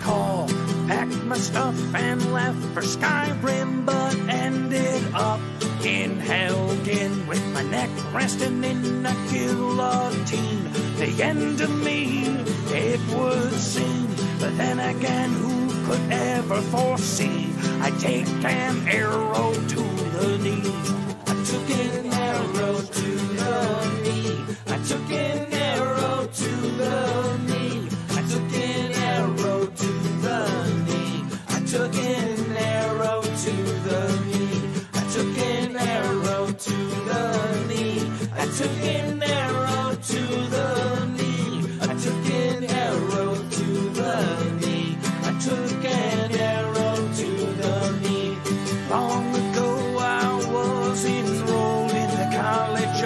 call. Packed my stuff and left for Skyrim, but ended up in Helgen with my neck resting in a guillotine. The end of me, it would seem, but then again, who could ever foresee? I take an arrow to the knee. I took an arrow to the knee. I took an arrow to the knee. I took an arrow to the knee. I took an arrow to the knee. I took an arrow to the knee. I took an arrow to the knee. I took an arrow to the knee. I took an arrow to the knee. Long ago I was enrolled in the College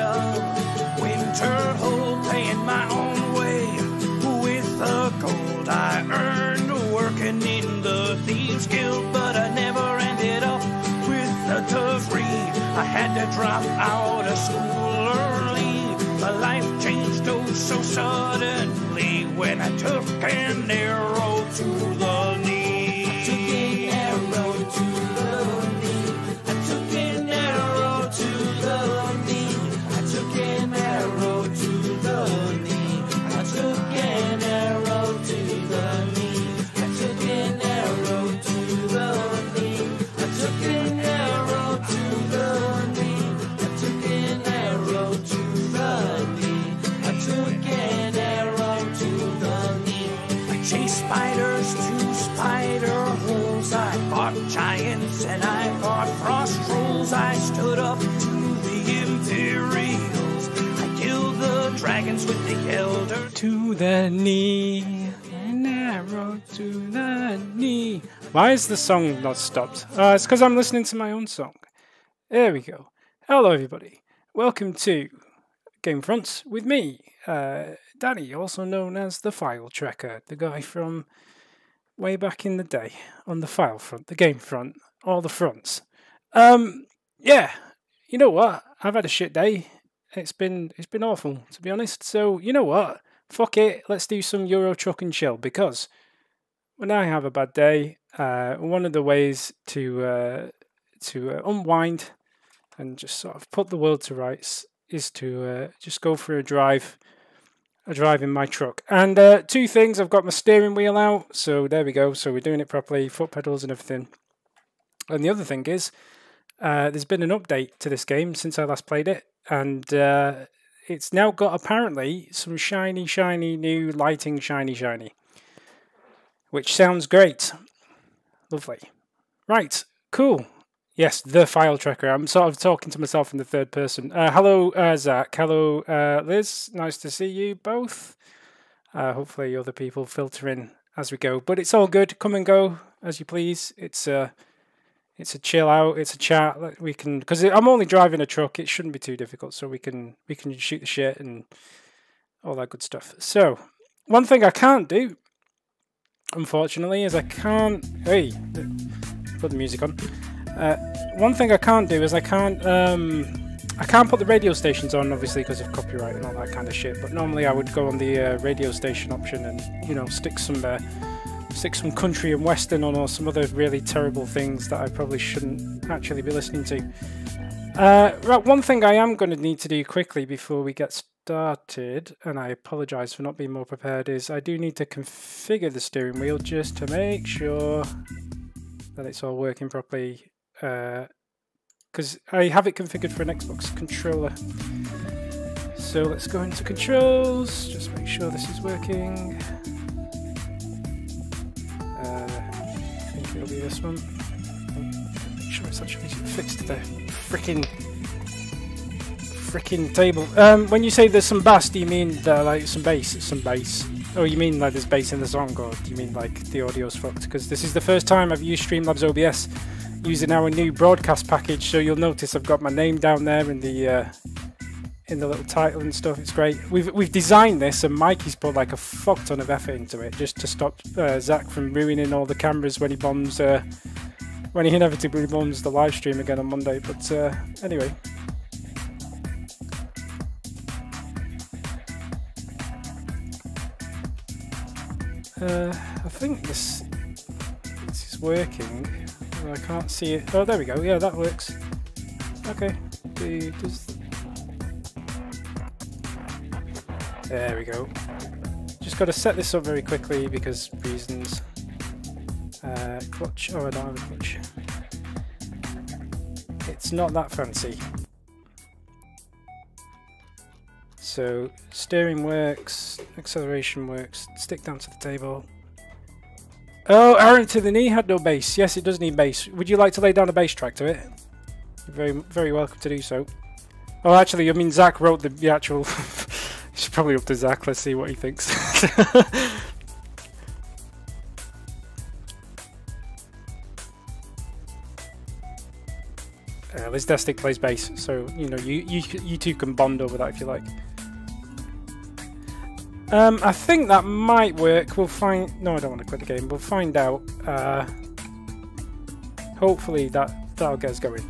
of Winterhold, paying my own way with the gold I earned working in the Thieves Guild, but I never ended up with a degree. I had to drop out of school early. My life changed oh so suddenly when I took an arrow to the knee. I took an arrow to the knee. I took an arrow to the knee. I took an arrow to the knee. I took an arrow to the knee. I took an arrow to the knee. I took an arrow to the knee. I took an arrow to the knee. I took an arrow to the knee. I chased spiders to spider holes. I fought giants and I fought frost trolls. I stood up to the Imperials. I killed the dragons with the elder To the knee, an arrow to the knee. Why is the song not stopped? It's because I'm listening to my own song. There we go. Hello, everybody. Welcome to GameFront with me, Danny, also known as the File Tracker, the guy from way back in the day on the file front, the game front, all the fronts. Yeah, you know what? I've had a shit day. It's been awful, to be honest. So you know what? Fuck it. Let's do some Euro Truck and chill, because when I have a bad day, one of the ways to unwind and just sort of put the world to rights is to just go for a drive in my truck. And two things: I've got my steering wheel out, so there we go. So we're doing it properly, foot pedals and everything. And the other thing is, there's been an update to this game since I last played it, and it's now got apparently some shiny new lighting, shiny, which sounds great. Lovely. Right, cool. Yes, the File Tracker. I'm sort of talking to myself in the third person. Hello, Zach. Hello, Liz. Nice to see you both. Hopefully other people filter in as we go. But it's all good. Come and go as you please. It's a chill out. It's a chat. We can, because I'm only driving a truck. It shouldn't be too difficult. So we can shoot the shit and all that good stuff. So one thing I can't do, unfortunately, is I can't. Hey, put the music on. One thing I can't do is I can't put the radio stations on, obviously because of copyright and all that kind of shit. But normally I would go on the radio station option and, you know, stick some country and western on, or some other really terrible things that I probably shouldn't actually be listening to. Right, one thing I am going to need to do quickly before we get started, and I apologise for not being more prepared, is I do need to configure the steering wheel just to make sure that it's all working properly, because I have it configured for an Xbox controller. So let's go into controls, just make sure this is working. I think it'll be this one. Make sure it's actually fixed the frickin' table. When you say there's some bass, do you mean like some bass? Oh, you mean like there's bass in the song, or do you mean like the audio's fucked? Because this is the first time I've used Streamlabs OBS using our new broadcast package, so you'll notice I've got my name down there in the little title and stuff. It's great. We've designed this, and Mikey's put like a fuck ton of effort into it just to stop Zach from ruining all the cameras when he bombs, when he inevitably bombs the live stream again on Monday. But anyway. I think this it's working. Well, I can't see it. Oh, there we go. Yeah, that works. Okay. There we go. Just got to set this up very quickly because reasons. Clutch. Oh, I don't have a clutch. It's not that fancy. So steering works, acceleration works. Stick down to the table. Oh, arrow to the knee had no base. Yes, it does need base. Would you like to lay down a base track to it? You're very welcome to do so. Oh, actually, I mean, Zach wrote the actual... It's probably up to Zach. Let's see what he thinks. Liz Destic plays bass, so you know you two can bond over that if you like. I think that might work. We'll find. No, I don't want to quit the game. We'll find out. Hopefully that'll get us going.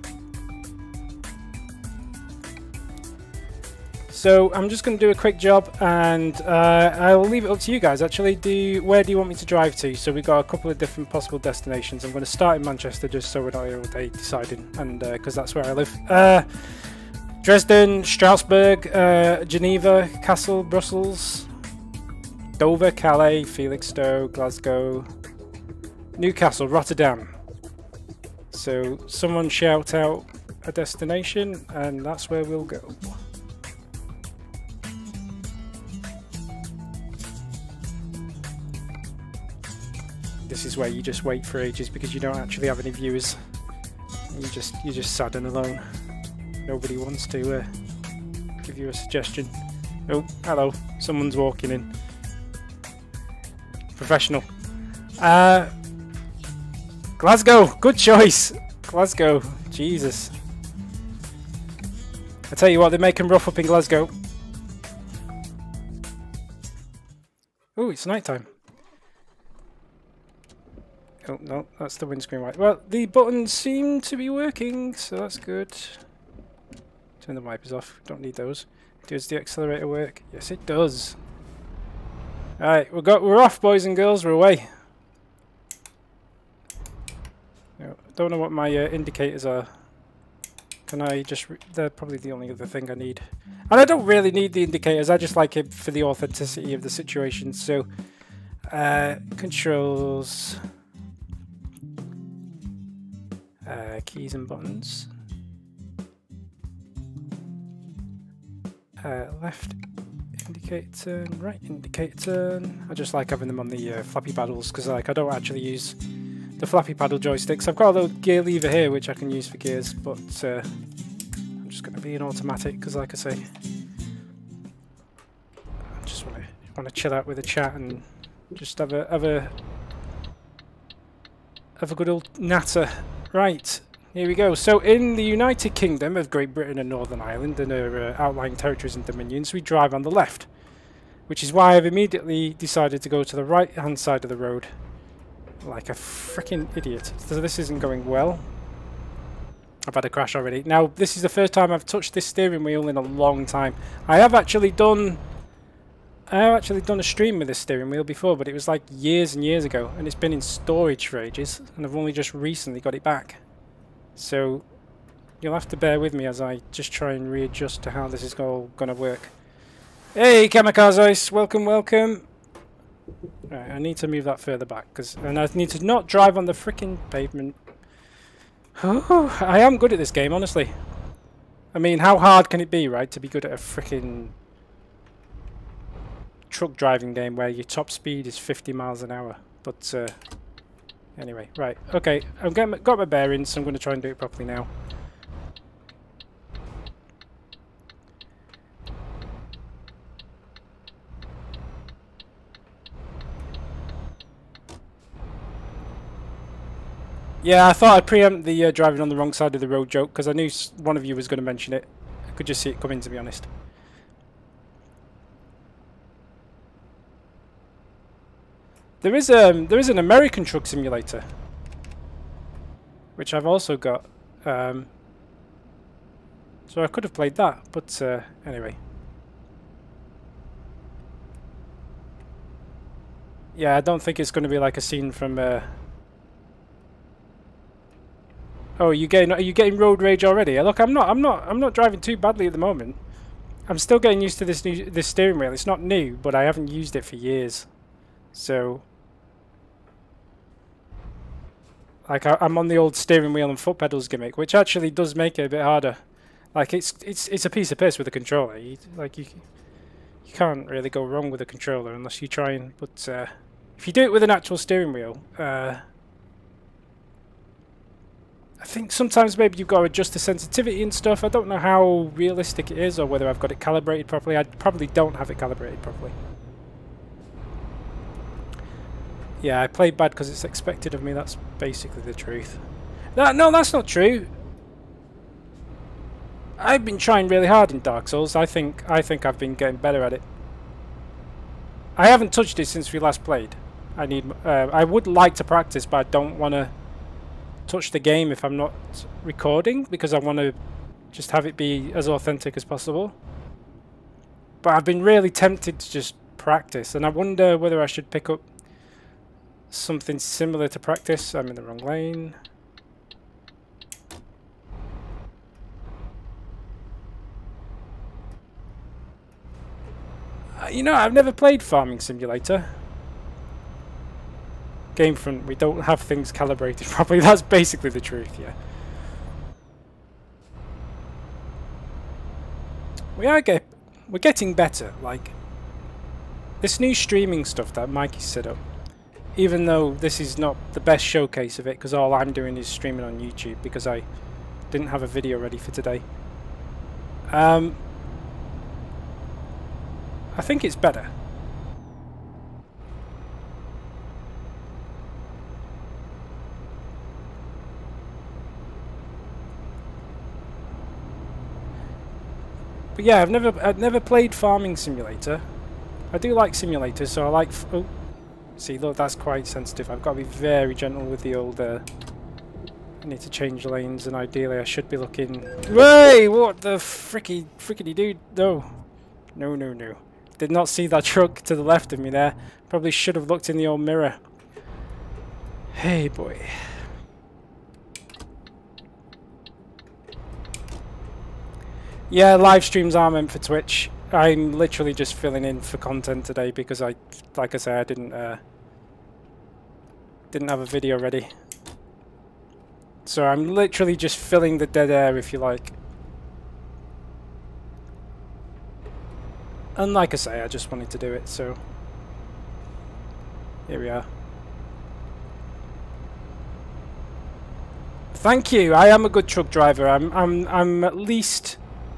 So I'm just going to do a quick job, and I'll leave it up to you guys. Actually, where do you want me to drive to? So we've got a couple of different possible destinations. I'm going to start in Manchester just so we're not here all day deciding, and because that's where I live. Dresden, Strasbourg, Geneva, Kassel, Brussels, Dover, Calais, Felixstowe, Glasgow, Newcastle, Rotterdam. So someone shout out a destination, and that's where we'll go. This is where you just wait for ages because you don't actually have any viewers. You're just sad and alone. Nobody wants to give you a suggestion. Oh, hello. Someone's walking in. Professional. Glasgow. Good choice. Glasgow. Jesus. I tell you what, they're making rough up in Glasgow. Oh, it's night time. Oh, no, that's the windscreen light. Well, the buttons seem to be working, so that's good. Turn the wipers off. Don't need those. Does the accelerator work? Yes, it does. Alright, we're off, boys and girls. We're away. No, don't know what my indicators are. Can I just... They're probably the only other thing I need. And I don't really need the indicators. I just like it for the authenticity of the situation. So, controls... keys and buttons. Left indicator turn, right indicator turn. I just like having them on the flappy paddles because like I don't actually use the flappy paddle joysticks. I've got a little gear lever here which I can use for gears, but I'm just going to be an automatic because, like I say, I just want to chill out with the chat and just have a good old natter. Right. Here we go. So in the United Kingdom of Great Britain and Northern Ireland and her outlying territories and dominions, we drive on the left, which is why I've immediately decided to go to the right-hand side of the road like a freaking idiot. So this isn't going well. I've had a crash already. Now, this is the first time I've touched this steering wheel in a long time. I have actually done a stream with this steering wheel before, but it was like years and years ago, and it's been in storage for ages, and I've only just recently got it back. So you'll have to bear with me as I just try and readjust to how this is all going to work. Hey, Kamikaze, welcome, welcome. Right, I need to move that further back, and I need to not drive on the freaking pavement. Oh, I am good at this game, honestly. I mean, how hard can it be, right, to be good at a freaking truck driving game where your top speed is 50 miles an hour? But anyway, right, okay, I've got my bearings, so I'm going to try and do it properly now. Yeah, I thought I'd preempt the driving on the wrong side of the road joke, because I knew one of you was going to mention it. I could just see it coming, to be honest. There is an American truck simulator, which I've also got. So I could have played that, but anyway. Yeah, I don't think it's going to be like a scene from Oh, are you getting road rage already? Look, I'm not driving too badly at the moment. I'm still getting used to this steering wheel. It's not new, but I haven't used it for years. So, like, I'm on the old steering wheel and foot pedals gimmick, which actually does make it a bit harder. Like, it's a piece of piss with a controller. You can't really go wrong with a controller unless you try and. But if you do it with an actual steering wheel, I think sometimes maybe you've got to adjust the sensitivity and stuff. I don't know how realistic it is or whether I've got it calibrated properly. I probably don't have it calibrated properly. Yeah, I played bad because it's expected of me. That's basically the truth. No, that's not true. I've been trying really hard in Dark Souls. I think I've been getting better at it. I haven't touched it since we last played. I would like to practice, but I don't want to touch the game if I'm not recording, because I want to just have it be as authentic as possible. But I've been really tempted to just practice, and I wonder whether I should pick up something similar to practice. I'm in the wrong lane. You know, I've never played Farming Simulator. GameFront, we don't have things calibrated properly. That's basically the truth, yeah. We're getting better. Like, this new streaming stuff that Mikey's set up, even though this is not the best showcase of it, because all I'm doing is streaming on YouTube because I didn't have a video ready for today. I think it's better. But yeah, I've never played Farming Simulator. I do like simulators, so I like. Oh, see, look, that's quite sensitive. I've got to be very gentle with the old. I need to change lanes, and ideally, I should be looking. Hey, what the frickety dude? No. Did not see that truck to the left of me there. Probably should have looked in the old mirror. Hey, boy. Yeah, live streams are meant for Twitch. I'm literally just filling in for content today because like I say, I didn't have a video ready. So I'm literally just filling the dead air, if you like. And like I say, I just wanted to do it, so here we are. Thank you. I am a good truck driver. I'm at least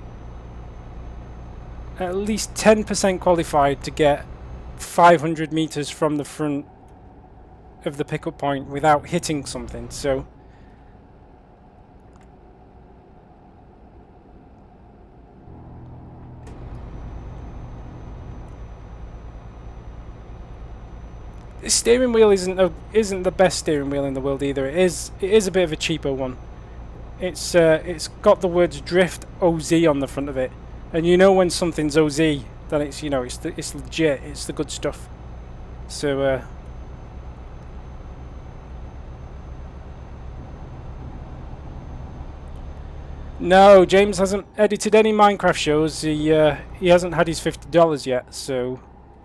10% qualified to get 500 meters from the front of the pickup point without hitting something. So the steering wheel isn't the best steering wheel in the world either. It is a bit of a cheaper one. It's got the words Drift OZ on the front of it, and you know when something's OZ, then it's, you know, it's legit. It's the good stuff. So no, James hasn't edited any Minecraft shows. He hasn't had his $50 yet, so.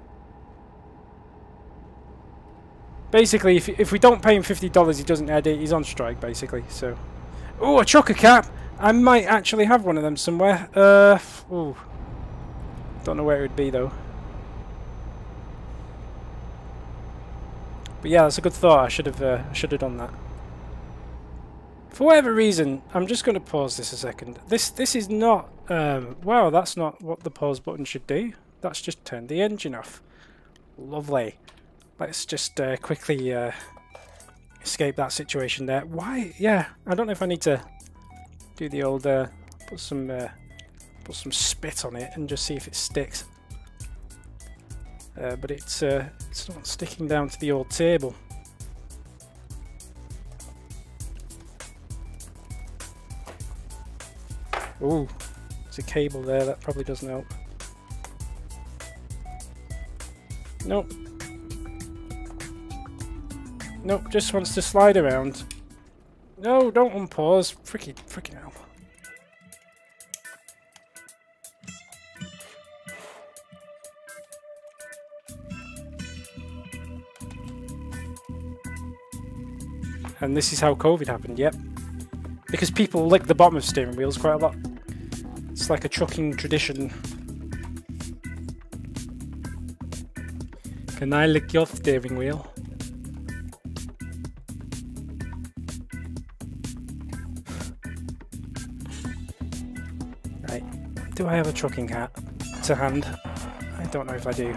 Basically, if we don't pay him $50, he doesn't edit. He's on strike, basically. So, oh, a chocker cap! I might actually have one of them somewhere. Ooh, don't know where it would be though. But yeah, that's a good thought. I should have done that. For whatever reason, I'm just going to pause this a second. This is not. Wow, that's not what the pause button should do. That's just turn the engine off. Lovely. Let's just quickly escape that situation there. Why? Yeah, I don't know if I need to do the old put some spit on it and just see if it sticks. But it's not sticking down to the old table. Ooh, there's a cable there. That probably doesn't help. Nope. Nope, just wants to slide around. No, don't unpause. Freaking hell. And this is how COVID happened, yep. Because people lick the bottom of steering wheels quite a lot. It's like a trucking tradition. Can I lick your steering wheel? Right. Do I have a trucking hat to hand? I don't know if I do.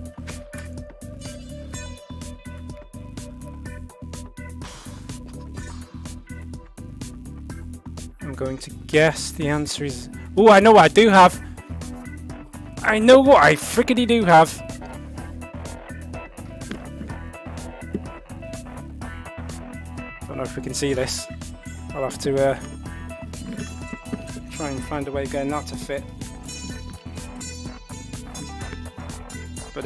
I'm going to guess the answer is... Oh, I know what I do have! I know what I frickety do have! Don't know if we can see this. I'll have to try and find a way of getting that to fit. But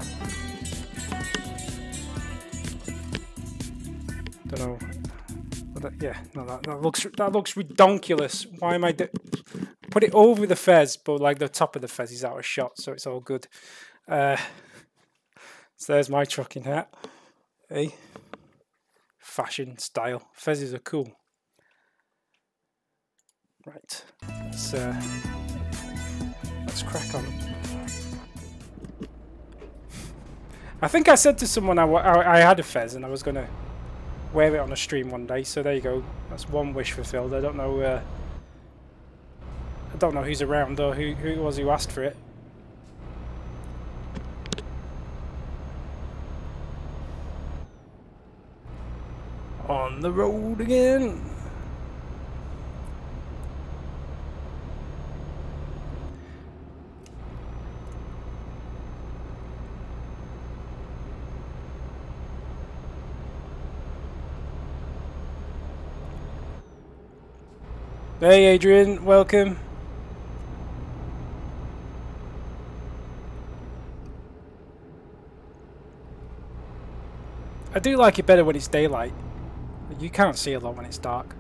don't know. Yeah, no, that looks redonkulous. Why am I put it over the fez, but like the top of the fez is out of shot, so it's all good. So there's my trucking hat. Hey, fashion style. Fezes are cool. Right, let's crack on. I think I said to someone I had a fez and I was gonna wear it on a stream one day, so there you go. That's one wish fulfilled. I don't know who's around or who it was who asked for it. On the road again. Hey Adrian, welcome. I do like it better when it's daylight. You can't see a lot when it's dark.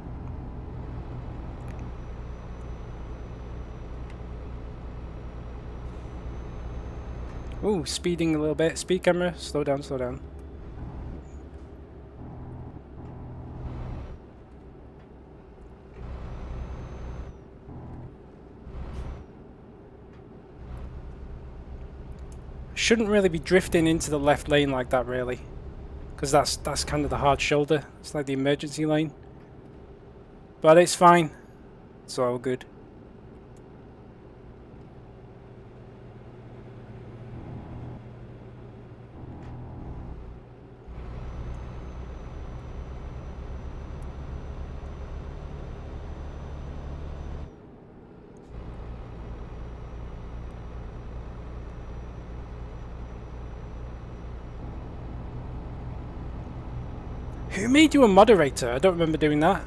Ooh, speeding a little bit. Speed camera, slow down, slow down. Shouldn't really be drifting into the left lane like that, really, because that's kind of the hard shoulder. It's like the emergency lane, but it's fine. It's all good. Who made you a moderator? I don't remember doing that.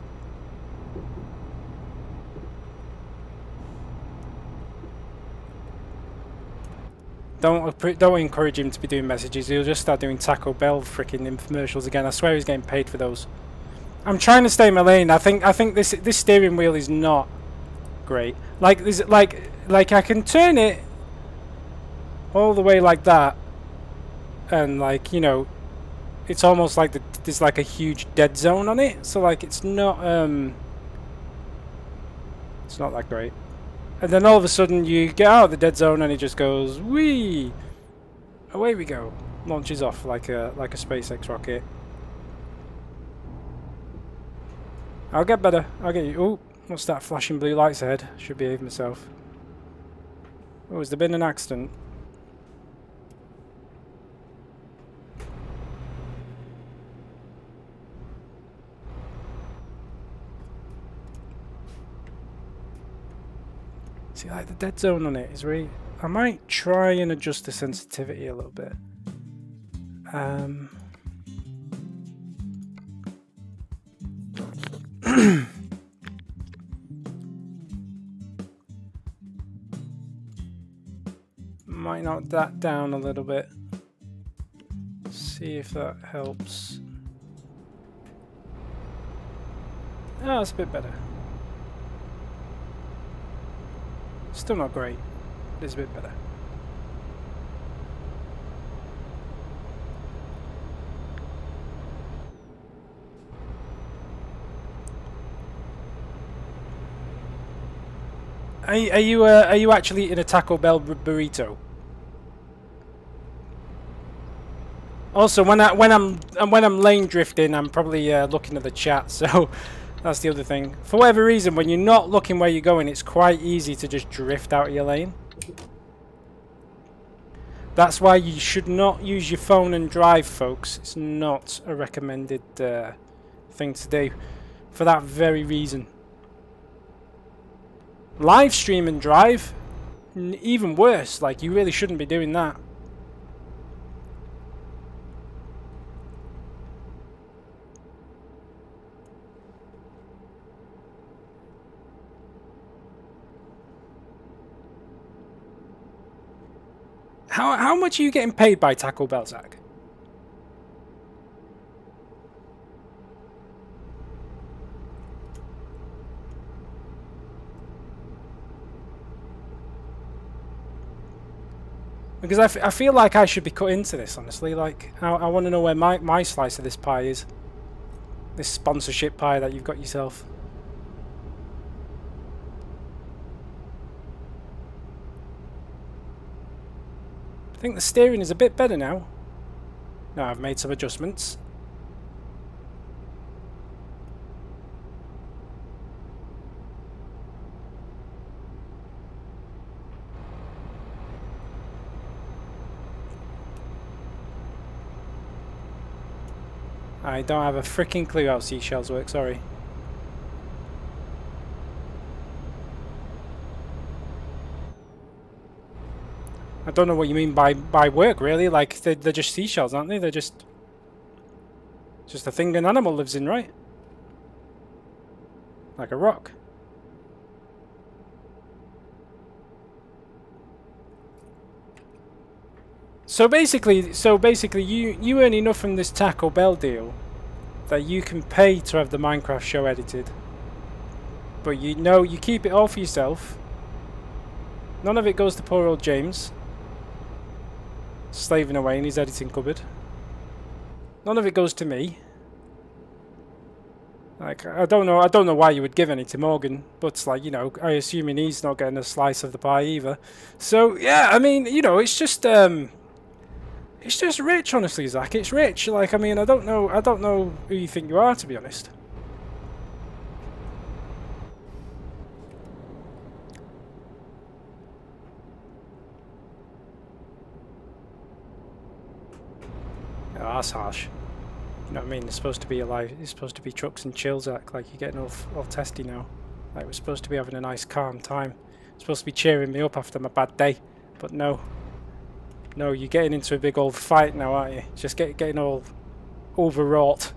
Don't encourage him to be doing messages. He'll just start doing Taco Bell freaking infomercials again. I swear he's getting paid for those. I'm trying to stay in my lane. I think this steering wheel is not great. Like I can turn it all the way like that, and like, you know, it's almost like there's like a huge dead zone on it. So like it's not that great. And then all of a sudden you get out of the dead zone and it just goes whee, away we go, launches off like a SpaceX rocket. I'll get better. I'll get you. Oh, what's that flashing blue lights ahead? Should behave myself. Oh, has there been an accident? See, like the dead zone on it is really... I might try and adjust the sensitivity a little bit. Might knock that down a little bit. See if that helps. Oh, it's a bit better. Still not great. It's a bit better. Are you actually eating a Taco Bell burrito? Also, when I'm lane drifting, I'm probably looking at the chat. So that's the other thing. For whatever reason, when you're not looking where you're going, it's quite easy to just drift out of your lane. That's why you should not use your phone and drive, folks. It's not a recommended thing to do for that very reason. Live stream and drive, even worse. Like, you really shouldn't be doing that. How much are you getting paid by Taco Bell, Zach? Because I feel like I should be cut into this, honestly. Like, I want to know where my slice of this pie is. This sponsorship pie that you've got yourself. I think the steering is a bit better now. Now I've made some adjustments. I don't have a freaking clue how seashells work, sorry. I don't know what you mean by work, really. Like, they're just seashells, aren't they? They're just a thing an animal lives in, right? Like a rock. So basically, you earn enough from this Taco Bell deal that you can pay to have the Minecraft show edited. But you know, you keep it all for yourself. None of it goes to poor old James, slaving away in his editing cupboard. None of it goes to me. Like, I don't know why you would give any to Morgan, but like, you know, I assuming he's not getting a slice of the pie either. So yeah, I mean, you know, it's just rich, honestly, Zach. It's rich. Like, I mean, I don't know who you think you are, to be honest. Oh, that's harsh. You know what I mean? It's supposed to be alive. It's supposed to be trucks and chill, Zach. Like, you're getting all testy now. Like, we're supposed to be having a nice, calm time. It's supposed to be cheering me up after my bad day, but no. No, you're getting into a big old fight now, aren't you? Just getting all overwrought.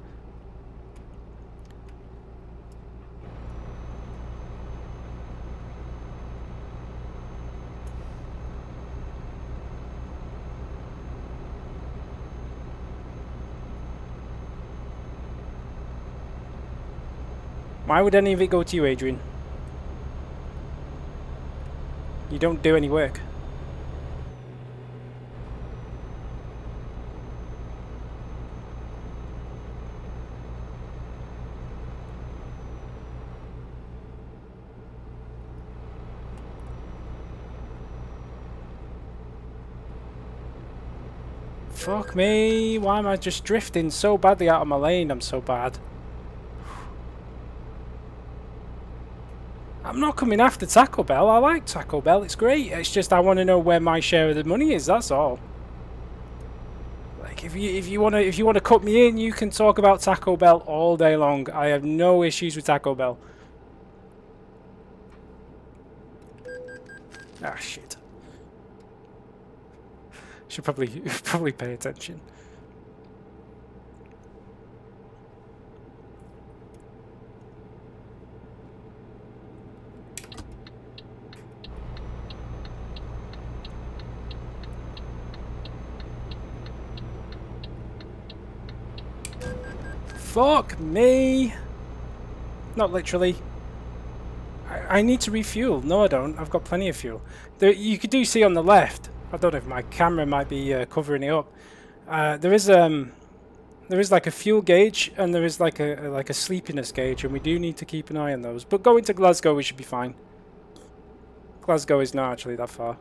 Why would any of it go to you, Adrian? You don't do any work. Fuck me, why am I just drifting so badly out of my lane? I'm so bad. I'm not coming after Taco Bell. I like Taco Bell, it's great. It's just I want to know where my share of the money is, that's all. Like, if you want to cut me in, you can talk about Taco Bell all day long. I have no issues with Taco Bell. Ah, shit. Should probably pay attention. Fuck me. Not literally. I need to refuel. No, I don't. I've got plenty of fuel. There, you could do see on the left. I don't know if my camera might be covering it up. There is like a fuel gauge and there is like a sleepiness gauge, and we do need to keep an eye on those. But going to Glasgow, we should be fine. Glasgow is not actually that far.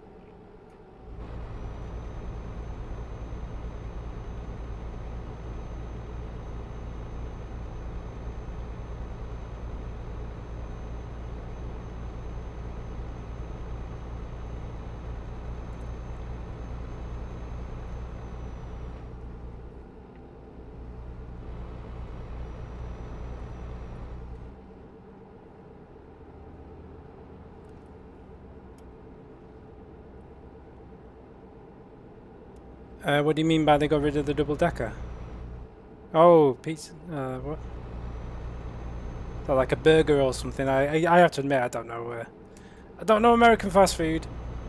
What do you mean by they got rid of the double decker? Oh, pizza. What? So like a burger or something. I have to admit I don't know. I don't know American fast food.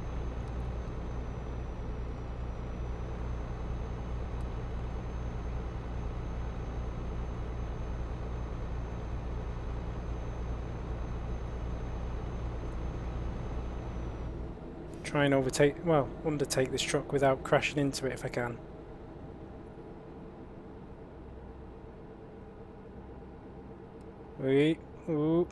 Try and undertake this truck without crashing into it if I can. Wait, ooh.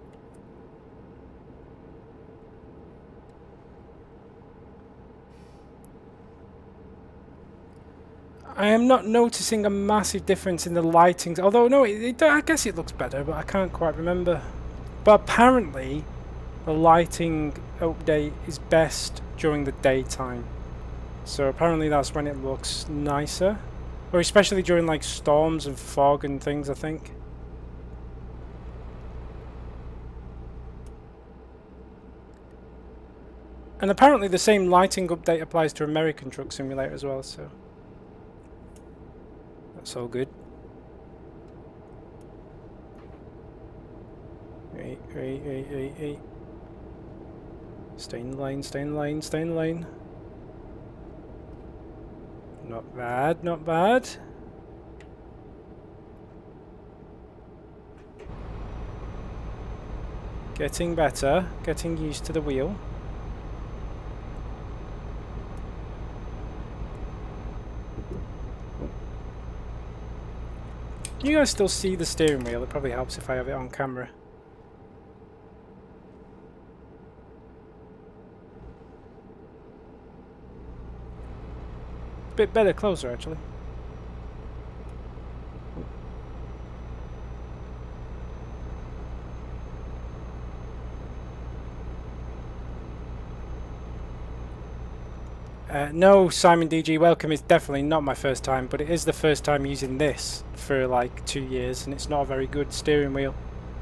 I am not noticing a massive difference in the lighting, although no, I guess it looks better, but I can't quite remember. But apparently, the lighting update is best during the daytime. So apparently that's when it looks nicer. Or especially during like storms and fog and things, I think. And apparently the same lighting update applies to American Truck Simulator as well, so that's all good. Hey. Stay in the lane, stay in the lane, stay in the lane. Not bad, not bad. Getting better, getting used to the wheel. Can you guys still see the steering wheel? It probably helps if I have it on camera. Bit better closer actually. No, Simon DG, welcome. It's definitely not my first time, but it is the first time using this for like 2 years, and it's not a very good steering wheel.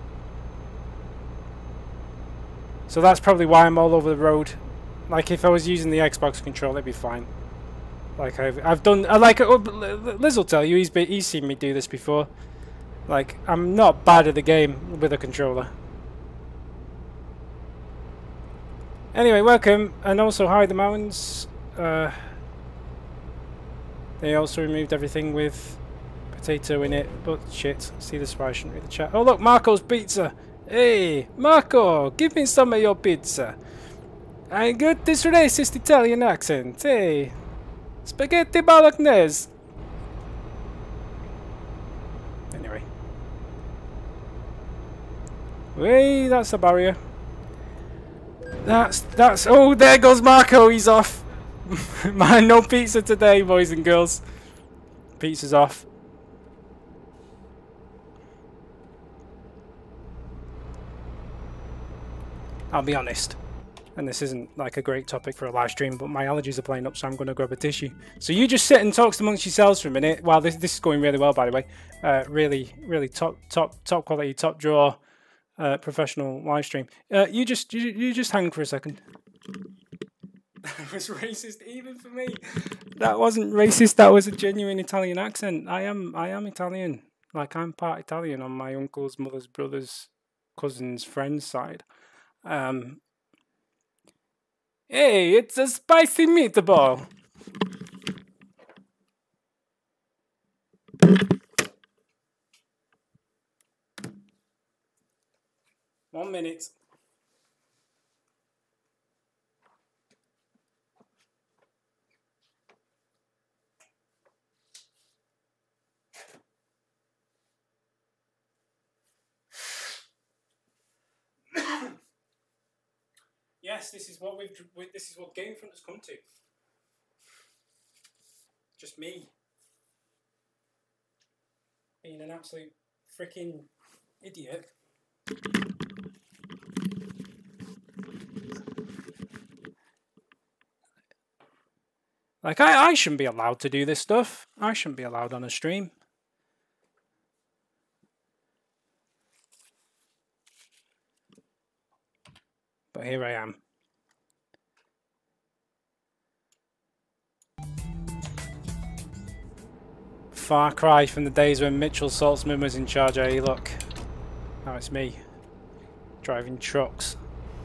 So that's probably why I'm all over the road. Like if I was using the Xbox controller, it'd be fine. Like I've done, Liz will tell you, he's seen me do this before. Like I'm not bad at the game with a controller. Anyway, welcome, and also hi the mountains. They also removed everything with potato in it, but shit, see this why I shouldn't read the chat. Oh look, Marco's pizza! Hey, Marco, give me some of your pizza. I got this racist Italian accent, hey. Spaghetti bolognese! Anyway. Hey, that's a barrier. That's, oh, there goes Marco, he's off. Man, no pizza today, boys and girls. Pizza's off. I'll be honest, and this isn't like a great topic for a live stream, but my allergies are playing up, so I'm going to grab a tissue. So you just sit and talk amongst yourselves for a minute. Wow, this is going really well, by the way. Really top quality, top draw, professional live stream. You just hang for a second. That was racist even for me. That wasn't racist. That was a genuine Italian accent. I am Italian. Like I'm part Italian on my uncle's, mother's, brother's, cousin's, friend's side. Hey, it's a spicy meatball. 1 minute. Yes, this is what this is what GameFront has come to. Just me being an absolute freaking idiot. Like, I shouldn't be allowed to do this stuff. I shouldn't be allowed on a stream. But here I am. Far cry from the days when Mitchell Saltzman was in charge. Hey, look. Now it's me. Driving trucks.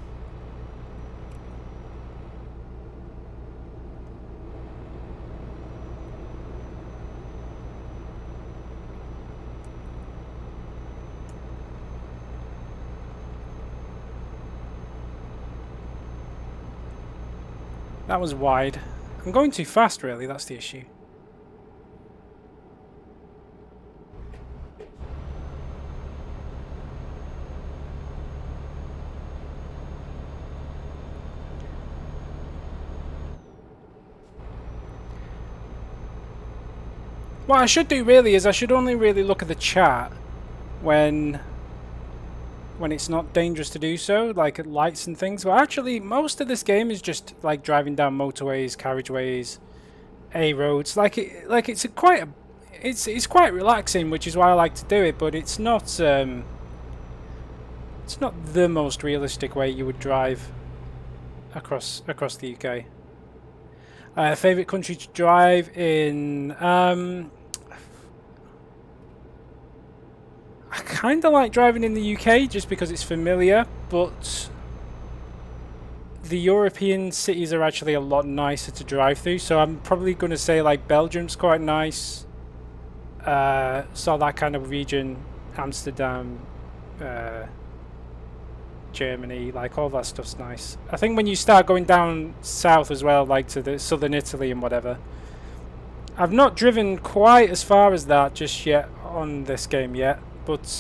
That was wide. I'm going too fast, really, that's the issue. What I should do really is I should only really look at the chat when it's not dangerous to do so, like at lights and things. Well, actually, most of this game is just like driving down motorways, carriageways, A roads. It's quite relaxing, which is why I like to do it. But it's not the most realistic way you would drive across the UK. Favorite country to drive in? I kind of like driving in the UK just because it's familiar, but the European cities are actually a lot nicer to drive through, so I'm probably going to say like Belgium's quite nice. So that kind of region, Amsterdam, Germany, like all that stuff's nice. I think when you start going down south as well, like to the southern Italy and whatever. I've not driven quite as far as that just yet on this game yet. But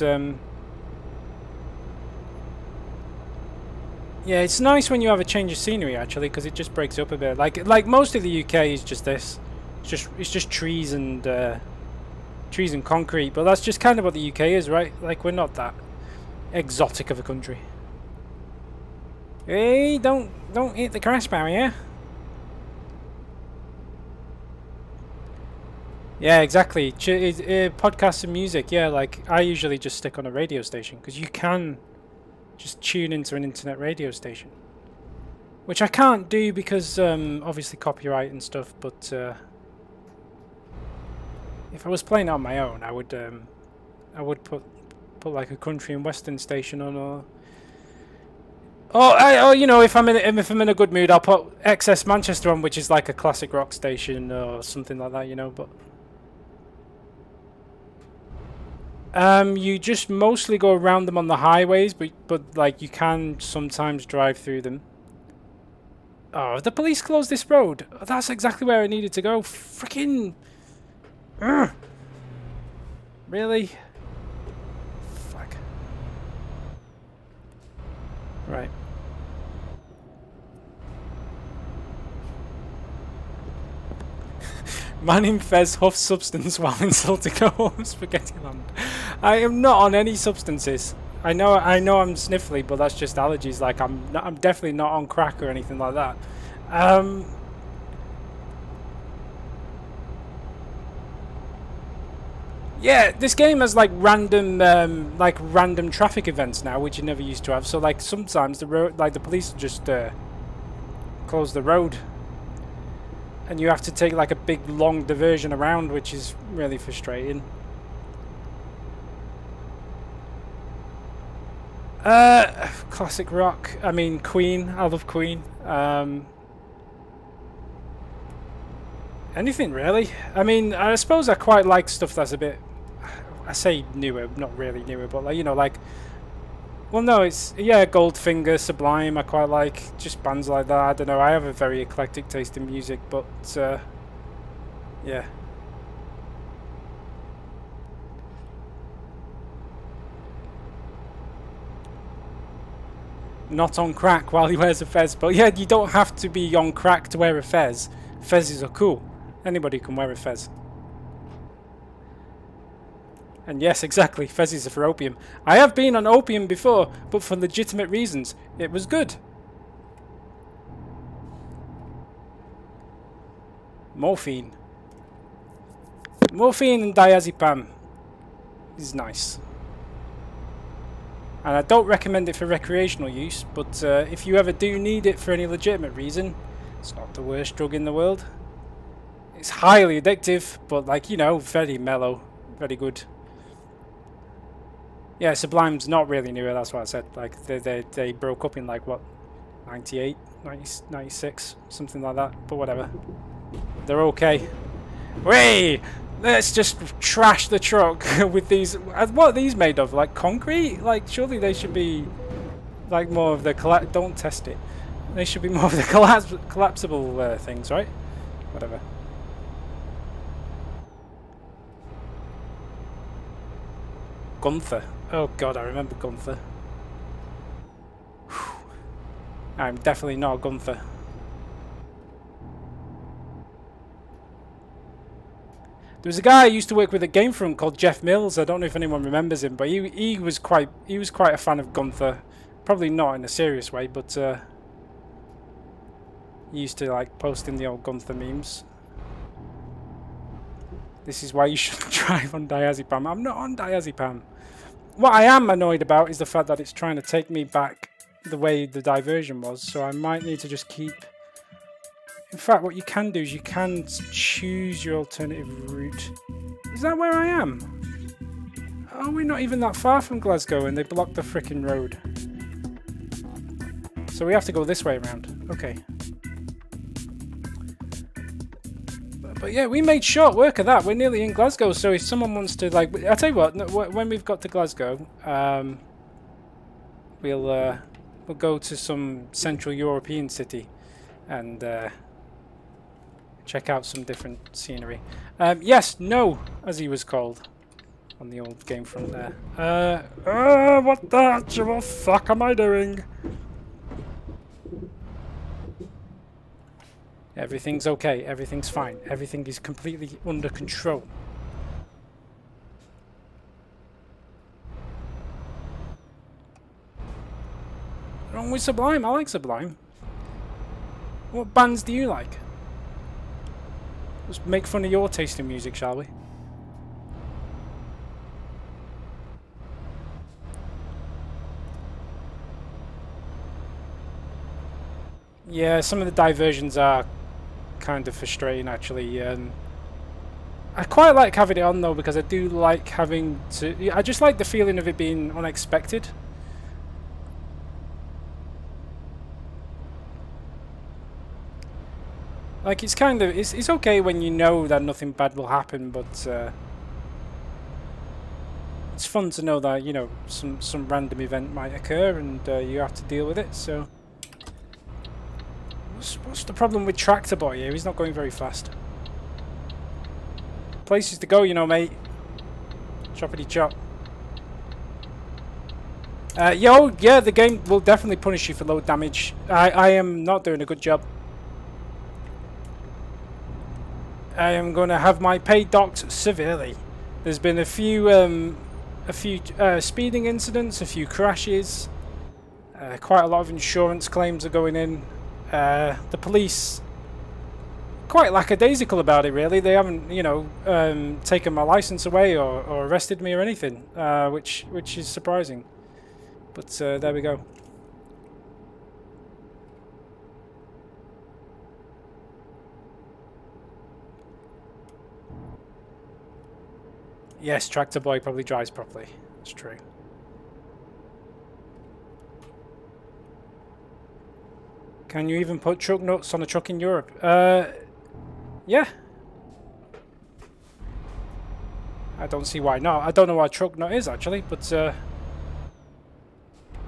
yeah, it's nice when you have a change of scenery actually, because it just breaks up a bit. Like most of the UK is just this. It's just trees and concrete. But that's just kind of what the UK is, right? Like we're not that exotic of a country. Hey, don't hit the crash barrier. Yeah, exactly. Podcasts and music, yeah, like I usually just stick on a radio station because you can just tune into an internet radio station, which I can't do because obviously copyright and stuff. But if I was playing it on my own, I would put like a country and western station on, or you know, if I'm in a good mood, I'll put XS Manchester on, which is like a classic rock station or something like that, you know. But you just mostly go around them on the highways, but like you can sometimes drive through them. Oh, the police closed this road. Oh, that's exactly where I needed to go. Freaking really? Fuck. Right. Man in Fez huffs substance while insulting a home spaghetti land. I am not on any substances. I know I'm sniffly, but that's just allergies. Like I'm definitely not on crack or anything like that. Yeah, this game has like random traffic events now, which you never used to have. So like sometimes the road, like the police just close the road, and you have to take like a big long diversion around, which is really frustrating. Classic rock. I mean Queen. I love Queen. Anything really. I mean, I suppose I quite like stuff that's a bit, I say newer, not really newer, but like, you know, like Well, no, it's, yeah, Goldfinger, Sublime, I quite like. Just bands like that. I don't know, I have a very eclectic taste in music, but, yeah. Not on crack while he wears a fez, but yeah, you don't have to be on crack to wear a fez. Fezzes are cool. Anybody can wear a fez. And yes, exactly, fezzes are for opium. I have been on opium before, but for legitimate reasons. It was good. Morphine. Morphine and diazepam is nice. And I don't recommend it for recreational use, but if you ever do need it for any legitimate reason, it's not the worst drug in the world. It's highly addictive, but like, you know, very mellow, very good. Yeah, Sublime's not really newer, that's what I said. Like, they broke up in, like, what, 98, 90, 96, something like that, but whatever. They're okay. Wait! Let's just trash the truck with these. What are these made of? Like concrete? Like, surely they should be, like, more of the don't test it. They should be more of the collapsible things, right? Whatever. Gunther. Oh god, I remember Gunther. Whew. I'm definitely not Gunther. There was a guy I used to work with at GameFront called Jeff Mills. I don't know if anyone remembers him, but he was quite a fan of Gunther. Probably not in a serious way, but he used to like post in the old Gunther memes. This is why you shouldn't drive on diazepam. I'm not on diazepam. What I am annoyed about is the fact that it's trying to take me back the way the diversion was, so I might need to just keep... In fact, what you can do is you can choose your alternative route. Is that where I am? Oh, we're not even that far from Glasgow and they blocked the frickin' road. So we have to go this way around. Okay. But yeah, we made short work of that. We're nearly in Glasgow, so if someone wants to, like... I'll tell you what, when we've got to Glasgow, we'll go to some Central European city and check out some different scenery. Yes, no, as he was called on the old GameFront there. What the actual fuck am I doing? Everything's okay, everything's fine, everything is completely under control. What's wrong with Sublime? I like Sublime. What bands do you like? Let's make fun of your taste in music, shall we? Yeah, some of the diversions are kind of frustrating, actually. I quite like having it on, though, because I do like having to... I just like the feeling of it being unexpected. Like, it's kind of... It's okay when you know that nothing bad will happen, but... it's fun to know that, you know, some random event might occur and you have to deal with it, so... What's the problem with Tractor Boy here? He's not going very fast. Places to go, you know, mate. Choppity chop. Yeah, the game will definitely punish you for low damage. I am not doing a good job. I am going to have my pay docked severely. There's been a few speeding incidents, a few crashes. Quite a lot of insurance claims are going in. The police quite lackadaisical about it, really. They haven't, you know, taken my license away or arrested me or anything, which is surprising. But there we go. Yes, Tractor Boy probably drives properly. It's true. Can you even put truck nuts on a truck in Europe? Yeah. I don't see why not. I don't know what a truck nut is, actually, but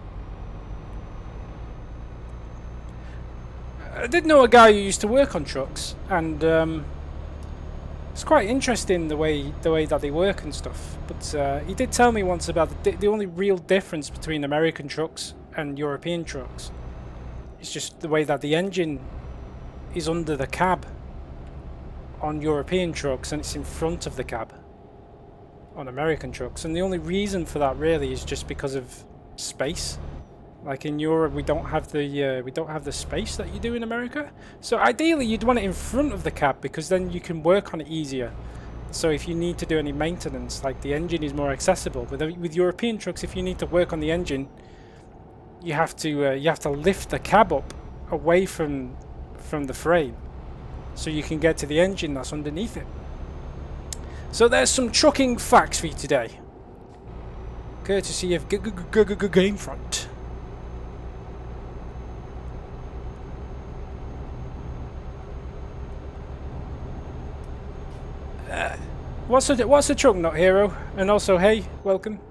I did know a guy who used to work on trucks, and it's quite interesting the way that they work and stuff. But he did tell me once about the only real difference between American trucks and European trucks is just the way that the engine is under the cab on European trucks and it's in front of the cab on American trucks. And the only reason for that really is just because of space. Like in Europe, we don't have the space that you do in America. So ideally, you'd want it in front of the cab because then you can work on it easier. So if you need to do any maintenance, like the engine is more accessible. With European trucks, if you need to work on the engine, you have to lift the cab up away from the frame, so you can get to the engine that's underneath it. So there's some trucking facts for you today, courtesy of GameFront. What's a truck nut, hero? And also, hey, welcome.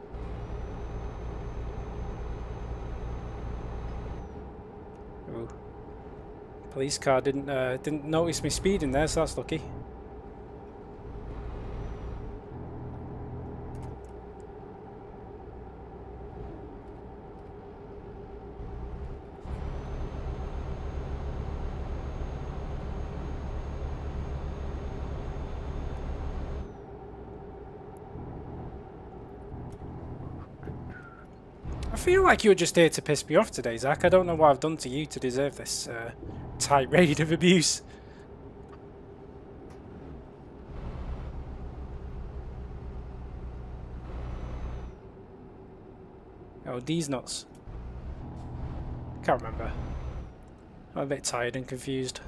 Ooh. Police car didn't notice me speeding there, so that's lucky. I feel like you're just here to piss me off today, Zach. I don't know what I've done to you to deserve this tirade of abuse. Oh, these nuts. Can't remember. I'm a bit tired and confused.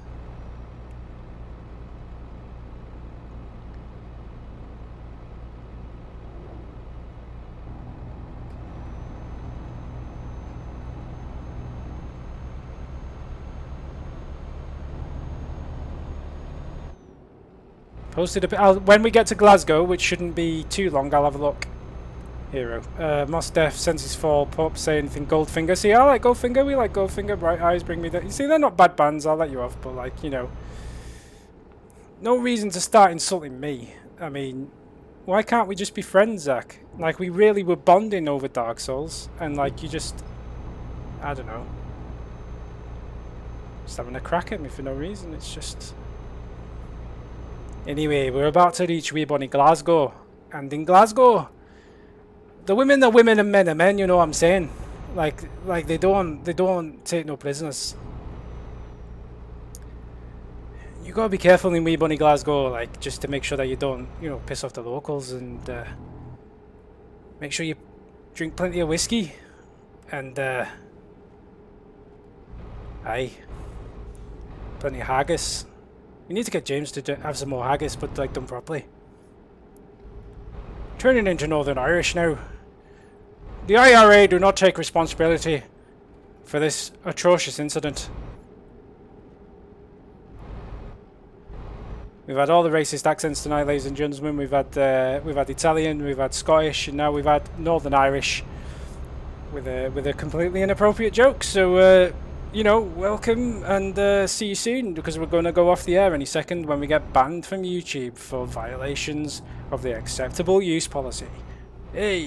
Posted when we get to Glasgow, which shouldn't be too long, I'll have a look. Hero. Moss Def, Senses Fall, Pop, say anything, Goldfinger. See, I like Goldfinger, we like Goldfinger, Bright Eyes, Bring Me Down. You see, they're not bad bands, I'll let you off, but like, you know. No reason to start insulting me. I mean, why can't we just be friends, Zach? Like, we really were bonding over Dark Souls, and like, you just... I don't know. Just having a crack at me for no reason, it's just... Anyway, we're about to reach wee bonny Glasgow, and in Glasgow, the women are women and men are men. You know what I'm saying? Like they don't take no prisoners. You gotta be careful in wee bonny Glasgow, like just to make sure that you don't, you know, piss off the locals, and make sure you drink plenty of whiskey, and aye, plenty of haggis. We need to get James to have some more haggis, but like done properly. Turning into Northern Irish now. The IRA do not take responsibility for this atrocious incident. We've had all the racist accents tonight, ladies and gentlemen. We've had Italian, we've had Scottish, and now we've had Northern Irish with a completely inappropriate joke. So. You know, welcome, and see you soon, because we're going to go off the air any second when we get banned from YouTube for violations of the acceptable use policy. Hey!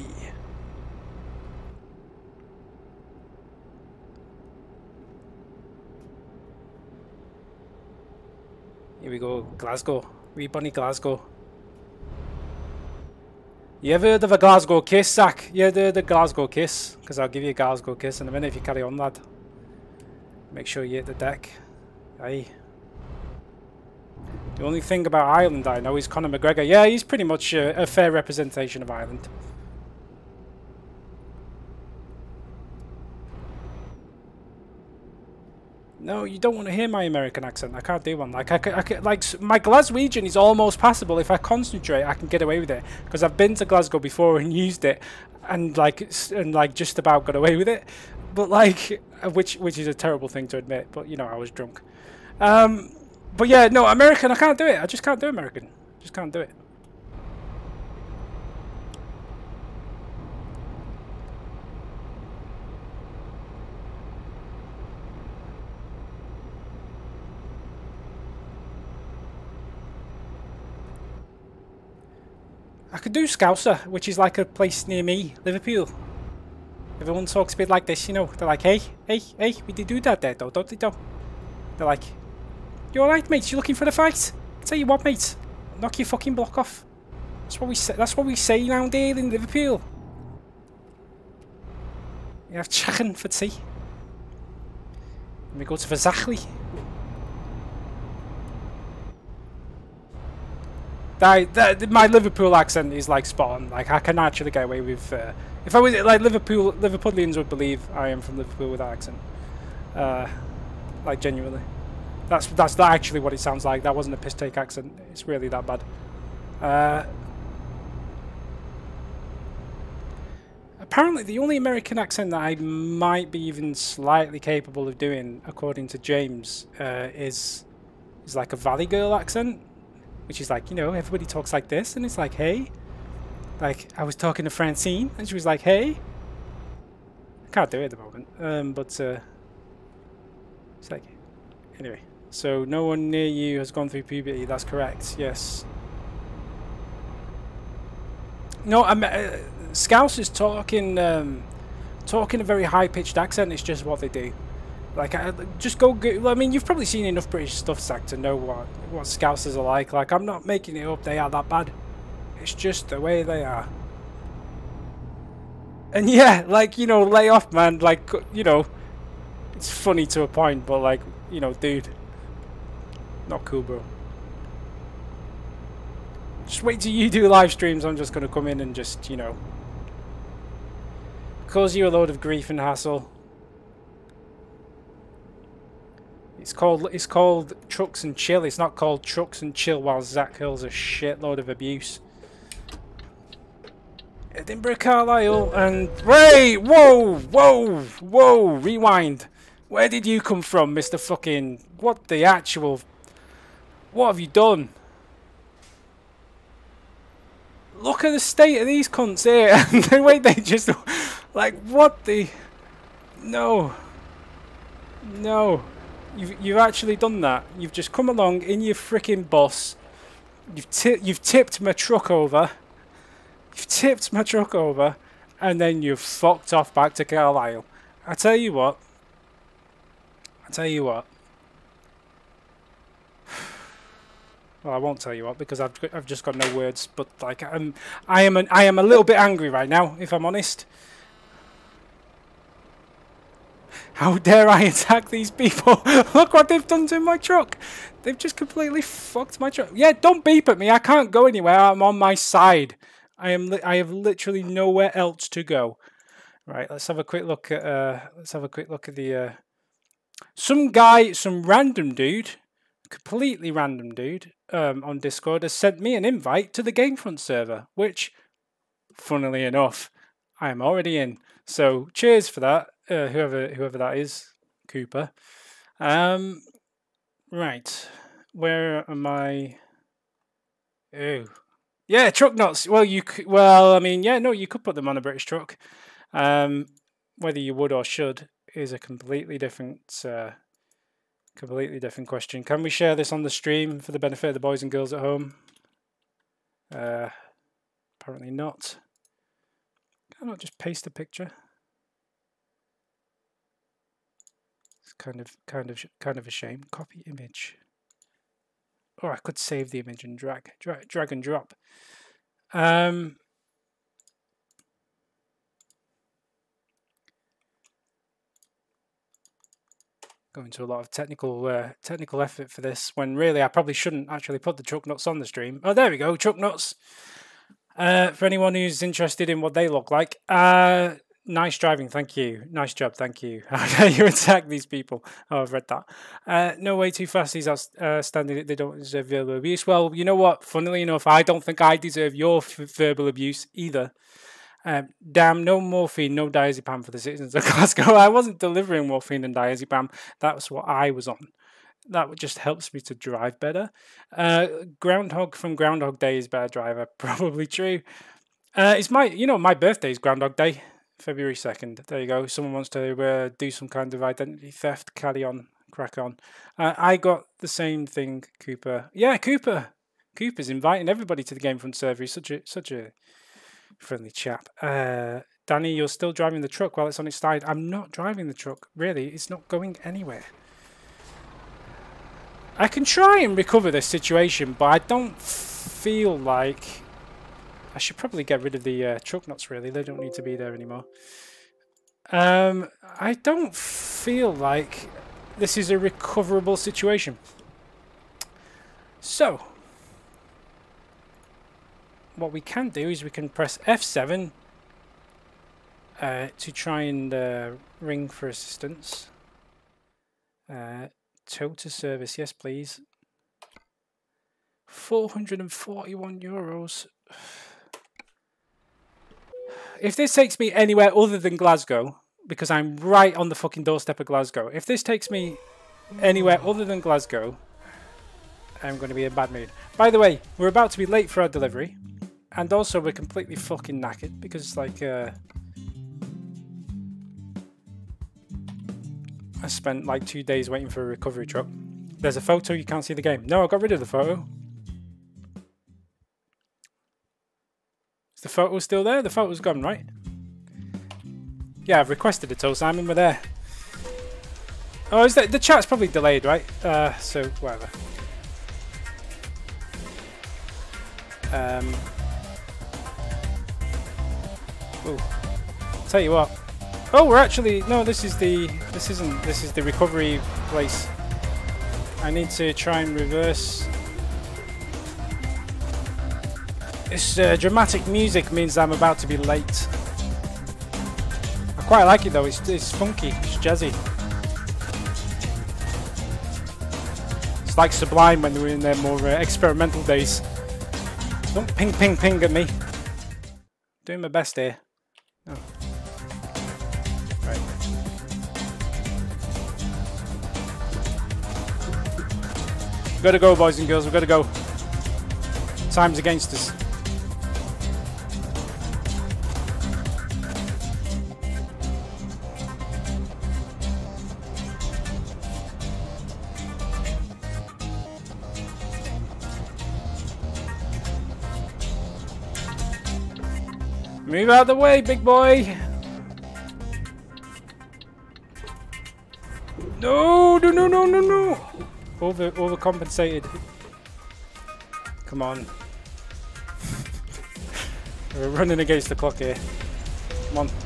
Here we go, Glasgow. Wee bunny Glasgow. You ever heard of a Glasgow kiss, Zach? You ever heard of a Glasgow kiss? Because I'll give you a Glasgow kiss in a minute if you carry on, lad. Make sure you hit the deck. Aye. The only thing about Ireland I know is Conor McGregor. Yeah, he's pretty much a fair representation of Ireland. No, you don't want to hear my American accent. I can't do one. Like like my Glaswegian is almost passable. If I concentrate, I can get away with it because I've been to Glasgow before and used it, and like just about got away with it. But like, which is a terrible thing to admit. But you know, I was drunk. But yeah, no, American. I can't do it. I just can't do American. Just can't do it. I could do Scouser, which is like a place near me, Liverpool. Everyone talks a bit like this, you know. They're like, hey, we did do that there, though, don't they, though? They're like, you alright, mate? You looking for a fight? Tell you what, mate. Knock your fucking block off. That's what we say around here in Liverpool. You have chicken for tea. And we go to Verzachley. My Liverpool accent is like spot on. Like I can actually get away with. If I was like Liverpudlians would believe I am from Liverpool with that accent. Like genuinely, that's actually what it sounds like. That wasn't a piss take accent. It's really that bad. Apparently, the only American accent that I might be even slightly capable of doing, according to James, is like a Valley Girl accent. Which is like, you know, everybody talks like this, and it's like, hey. Like, I was talking to Francine, and she was like, hey. I can't do it at the moment, but, it's like, anyway. So, no one near you has gone through puberty, that's correct, yes. No, Scouse is talking a very high-pitched accent, it's just what they do. Like, just go. I mean, you've probably seen enough British stuff, Zach, to know what Scousers are like. Like, I'm not making it up. They are that bad. It's just the way they are. And yeah, like, you know, lay off, man. Like, you know, it's funny to a point, but like, you know, dude, not cool, bro. Just wait till you do live streams. I'm just gonna come in and just, you know, cause you a load of grief and hassle. It's called Trucks and Chill. It's not called Trucks and Chill while Zach hurls a shitload of abuse. Edinburgh, Carlisle, and wait, whoa, rewind. Where did you come from, Mr. Fucking? What the actual? What have you done? Look at the state of these cunts here. And wait, they just like what the? No. You've actually done that. You've just come along in your freaking bus. You've tipped my truck over. You've tipped my truck over, and then you've fucked off back to Carlisle. I tell you what. Well, I won't tell you what because I've just got no words. But like I am a little bit angry right now, if I'm honest. How dare I attack these people? Look what they've done to my truck. They've just completely fucked my truck. Yeah, don't beep at me. I can't go anywhere. I'm on my side. I have literally nowhere else to go. Right, let's have a quick look at the some random dude, completely random dude, on Discord has sent me an invite to the GameFront server, which funnily enough, I am already in. So cheers for that. Whoever that is, Cooper. Right, where am I? Oh, yeah, truck nuts. Well, I mean, yeah, no, you could put them on a British truck. Whether you would or should is a completely different question. Can we share this on the stream for the benefit of the boys and girls at home? Apparently not. Can I not just paste a picture? Kind of a shame. Copy image. Or I could save the image and drag and drop. Going to a lot of technical effort for this when really I probably shouldn't actually put the truck nuts on the stream. Oh, there we go, truck nuts. For anyone who's interested in what they look like. Nice driving, thank you. Nice job, thank you. How dare you attack these people? Oh, I've read that. No way too fast. These are standing. They don't deserve verbal abuse. Well, you know what? Funnily enough, I don't think I deserve your verbal abuse either. Damn, no morphine, no diazepam for the citizens of Glasgow. I wasn't delivering morphine and diazepam. That was what I was on. That just helps me to drive better. Groundhog from Groundhog Day is better driver. Probably true. It's my birthday is Groundhog Day. February 2nd. There you go. Someone wants to do some kind of identity theft. Carry on. Crack on. I got the same thing, Cooper. Yeah, Cooper. Cooper's inviting everybody to the GameFront server. He's such a friendly chap. Danny, you're still driving the truck while it's on its side. I'm not driving the truck. Really, it's not going anywhere. I can try and recover this situation, but I don't feel like... I should probably get rid of the truck nuts, really. They don't need to be there anymore. I don't feel like this is a recoverable situation. So, what we can do is we can press F7 to try and ring for assistance. Tow to service, yes please. €441. If this takes me anywhere other than Glasgow, because I'm right on the fucking doorstep of Glasgow, if this takes me anywhere other than Glasgow, I'm going to be in a bad mood. By the way, we're about to be late for our delivery, and also we're completely fucking knackered, because like, I spent like 2 days waiting for a recovery truck. There's a photo, you can't see the game. No, I got rid of the photo. Is the photo still there? The photo's gone, right? Yeah, I've requested a tow, Simon, we're there. Oh, is that the chat's probably delayed, right? So whatever. Ooh. Tell you what. Oh, we're actually this is the recovery place. I need to try and reverse. This dramatic music means I'm about to be late. I quite like it though. It's funky. It's jazzy. It's like Sublime when they were in their more experimental days. Don't ping ping ping at me. Doing my best here. Oh. Right. We've got to go, boys and girls. We've got to go. Time's against us. Move out of the way, big boy. No, no, no, no, no, no. Overcompensated. Come on. We're running against the clock here. Come on.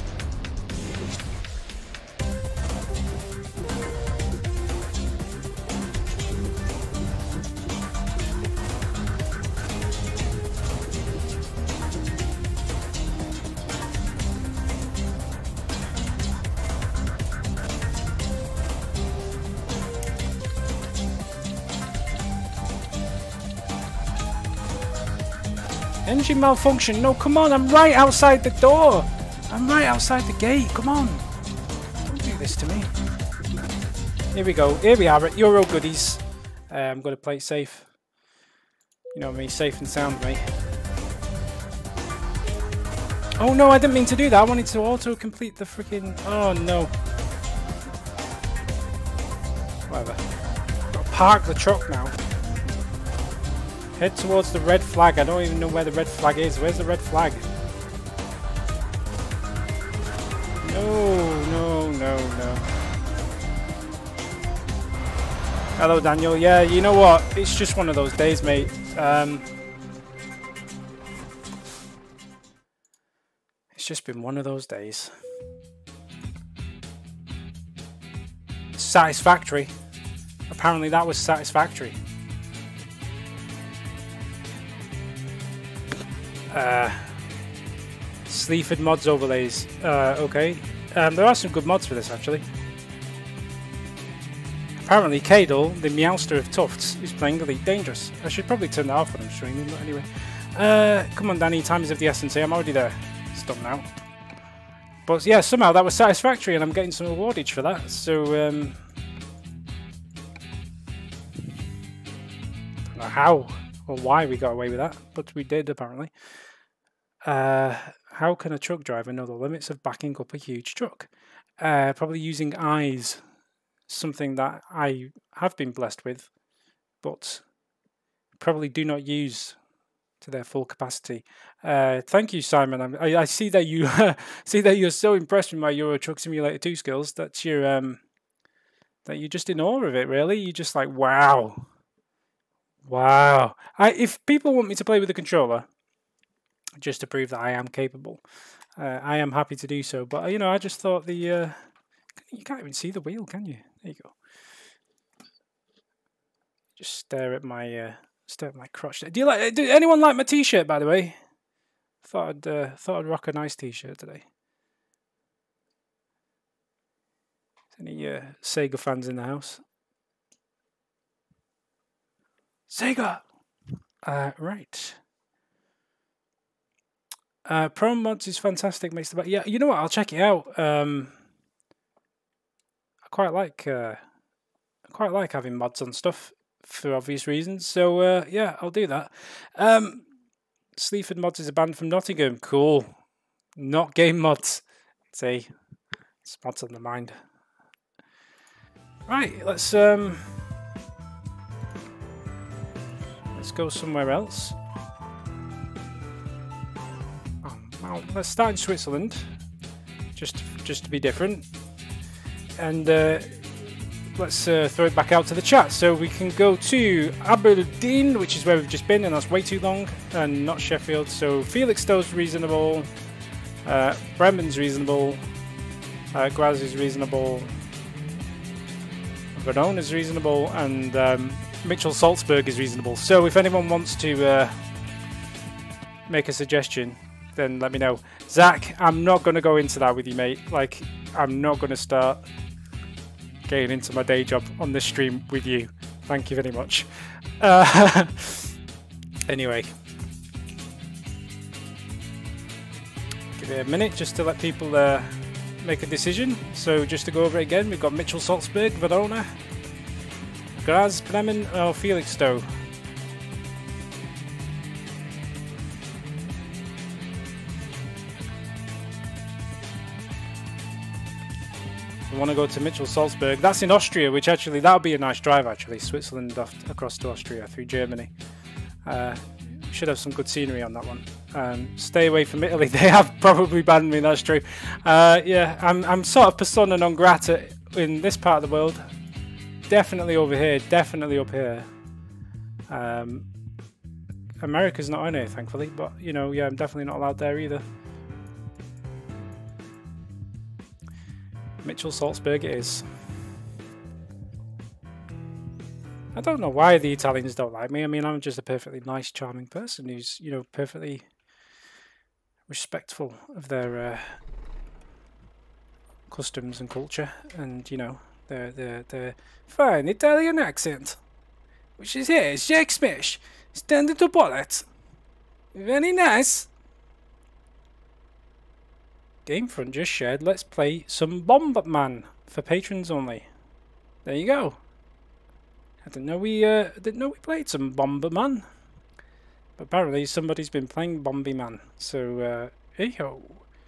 Engine malfunction. No, come on. I'm right outside the door. I'm right outside the gate. Come on. Don't do this to me. Here we go. Here we are at Euro Goodies. I'm going to play it safe. You know me, safe and sound, mate. Oh no, I didn't mean to do that. I wanted to auto-complete the freaking... Oh no. Whatever. Got to park the truck now. Head towards the red flag. I don't even know where the red flag is. Where's the red flag? No, no, no, no. Hello, Daniel. Yeah, you know what? It's just one of those days, mate. It's just been one of those days. Satisfactory. Apparently that was satisfactory. Sleaford mods overlays. Okay. There are some good mods for this, actually. Apparently, Cadle, the Meowster of Tufts, is playing Elite Dangerous. I should probably turn that off when I'm streaming, but anyway. Come on, Danny, time is of the essence here. I'm already there. Stop now. But yeah, somehow that was satisfactory, and I'm getting some awardage for that. So, I don't know how or why we got away with that, but we did, apparently. How can a truck driver know the limits of backing up a huge truck? Probably using eyes, something that I have been blessed with, but probably do not use to their full capacity. Thank you, Simon. I see that you see that you're so impressed with my Euro Truck Simulator 2 skills that you're just in awe of it. Really, you're just like, wow, wow. If people want me to play with the controller, just to prove that I am capable, I am happy to do so. But I just thought you can't even see the wheel, can you? There you go. Just stare at my crotch. Do anyone like my T-shirt, by the way? Thought I'd rock a nice T-shirt today. Any Sega fans in the house? Sega. Right. Pro Mods is fantastic. Makes the yeah. You know what? I'll check it out. I quite like having mods on stuff for obvious reasons. So yeah, I'll do that. Sleaford Mods is a band from Nottingham. Cool. Not game mods. See, it's mods on the mind. Right, let's go somewhere else. Well, let's start in Switzerland, just to be different, and let's throw it back out to the chat. So we can go to Aberdeen, which is where we've just been, and that's way too long, and not Sheffield. So Felixstowe's reasonable, Bremen's reasonable, Graz is reasonable, Verona is reasonable, and Mitchell Salzburg is reasonable. So if anyone wants to make a suggestion, then let me know. Zach, I'm not going to go into that with you, mate. Like, I'm not going to start getting into my day job on this stream with you. Thank you very much. Anyway. Give it a minute just to let people make a decision. So just to go over it again, we've got Mitchell Salzburg, Verona, Graz, Bremen, or Felixstowe. We want to go to Mitchell Salzburg. That's in Austria, which actually that would be a nice drive. Actually, Switzerland across to Austria through Germany. Should have some good scenery on that one. Stay away from Italy. They have probably banned me. That's true. Yeah, I'm sort of persona non grata in this part of the world. Definitely over here. Definitely up here. America's not on here, thankfully. But yeah, I'm definitely not allowed there either. Mitchell Salzburg it is. I don't know why the Italians don't like me. I mean, I'm just a perfectly nice, charming person who's, perfectly respectful of their customs and culture, and their fine Italian accent, which is here, Shakespeare, standard to bullet, very nice. GameFront just shared, let's play some Bomberman for patrons only. There you go. I didn't know we played some Bomberman. But apparently somebody's been playing Bomberman. So hey ho.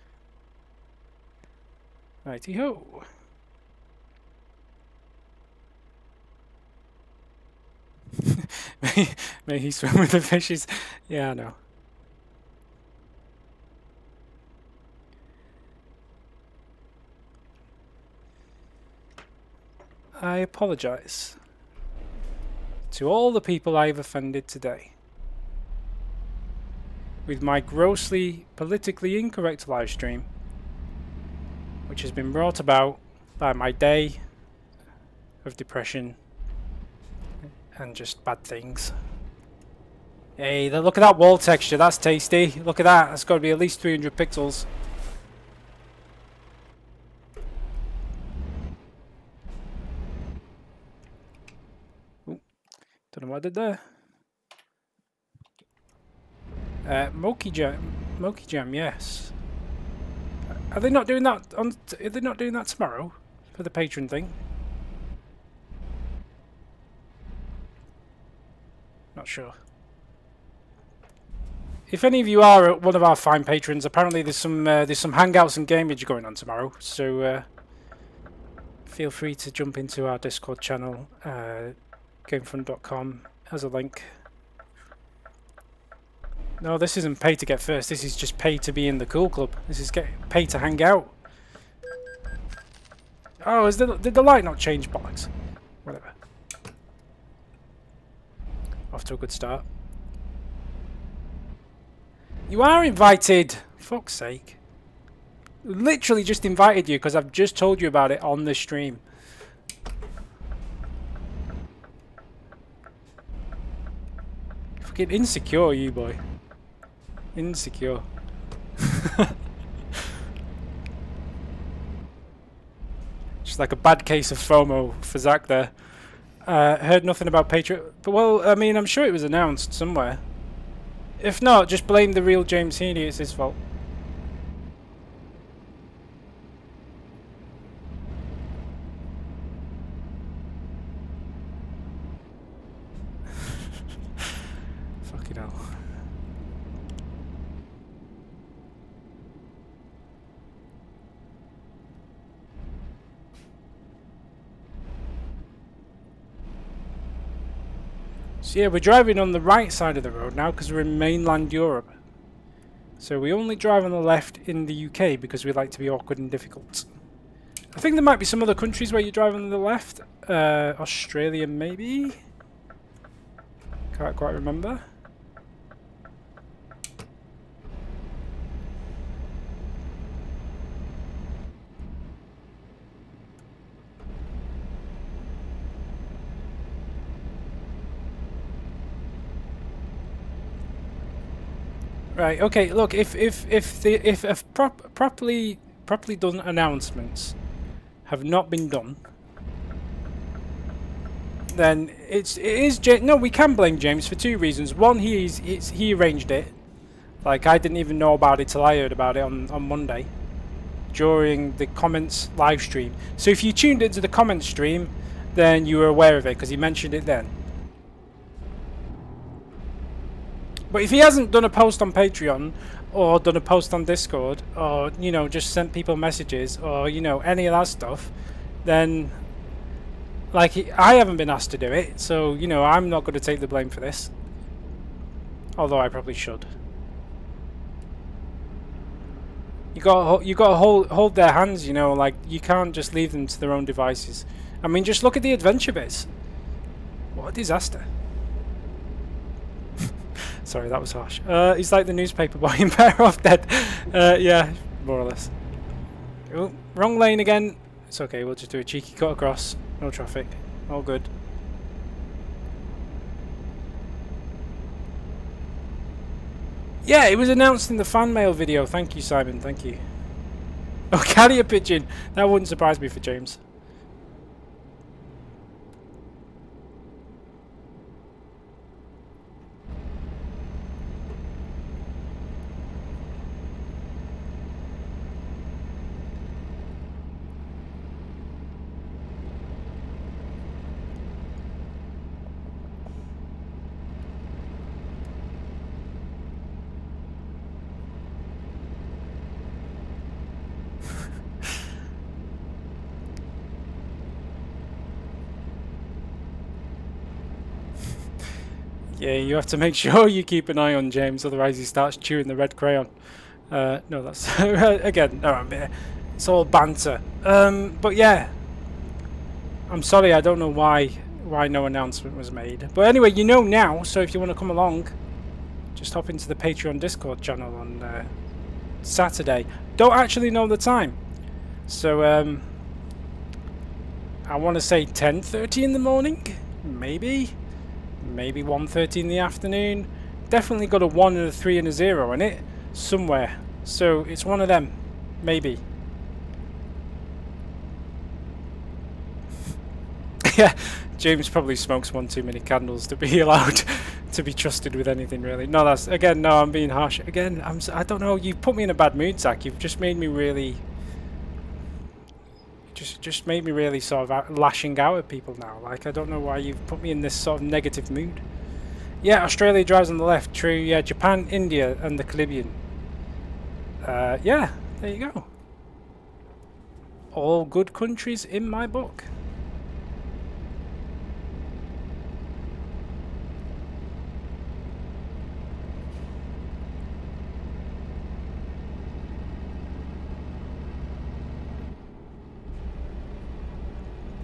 Righty ho. May he swim with the fishes. Yeah, I know. I apologise to all the people I've offended today with my grossly politically incorrect live stream, which has been brought about by my day of depression and just bad things. Hey, look at that wall texture, that's tasty. Look at that, that's got to be at least 300 pixels. Don't know what I did there. Moki Jam, yes. Are they not doing that on? Are they not doing that tomorrow for the patron thing? Not sure. If any of you are one of our fine patrons, apparently there's some hangouts and gamage going on tomorrow. So feel free to jump into our Discord channel. GameFront.com has a link No, this isn't pay to get first. This is just pay to be in the cool club. This is pay to hang out. Oh, did the light not change, bollocks? Whatever. Off to a good start. You are invited! Fuck's sake. Literally just invited you because I've just told you about it on the stream. Fucking insecure, you boy. Insecure. Just like a bad case of FOMO for Zach there. Heard nothing about Patreon. But well, I mean, I'm sure it was announced somewhere. If not, just blame the real James Heaney. It's his fault. Fucking hell. So yeah, we're driving on the right side of the road now because we're in mainland Europe. So we only drive on the left in the UK because we like to be awkward and difficult. I think there might be some other countries where you drive on the left. Australia maybe? Can't quite remember. Right. Okay. Look, if properly done announcements have not been done, then it is no. We can blame James for two reasons. One, he arranged it. Like I didn't even know about it till I heard about it on Monday during the comments live stream. So if you tuned into the comments stream, then you were aware of it because he mentioned it then. But if he hasn't done a post on Patreon, or done a post on Discord, or, you know, just sent people messages, or, you know, any of that stuff, then, like, I haven't been asked to do it, so, you know, I'm not going to take the blame for this. Although I probably should. You got to hold their hands, you know, like, you can't just leave them to their own devices. I mean, just look at the adventure bits. What a disaster. Sorry, that was harsh. He's like the newspaper boy in Better Off Dead. Yeah, more or less. Oh, wrong lane again. It's okay, we'll just do a cheeky cut across. No traffic. All good. Yeah, it was announced in the fan mail video. Thank you, Simon. Thank you. Oh, carrier pigeon. That wouldn't surprise me for James. Yeah, you have to make sure you keep an eye on James, otherwise he starts chewing the red crayon. No, that's again. No, it's all banter. But yeah, I'm sorry, I don't know why no announcement was made. But anyway, you know now. So if you want to come along, just hop into the Patreon Discord channel on Saturday. Don't actually know the time, so I want to say 10:30 in the morning, maybe 1:30 in the afternoon. Definitely got a 1 and a 3 and a 0 in it somewhere, so it's one of them, maybe. Yeah, James probably smokes one too many candles to be allowed to be trusted with anything, really. No, that's again, no, I'm being harsh again. I don't know, you put me in a bad mood, Zach. You've just made me really just made me really sort of lashing out at people now. Like, I don't know why you've put me in this sort of negative mood. Yeah, Australia drives on the left, true. Yeah, Japan, India, and the Caribbean. Yeah, there you go. All good countries in my book.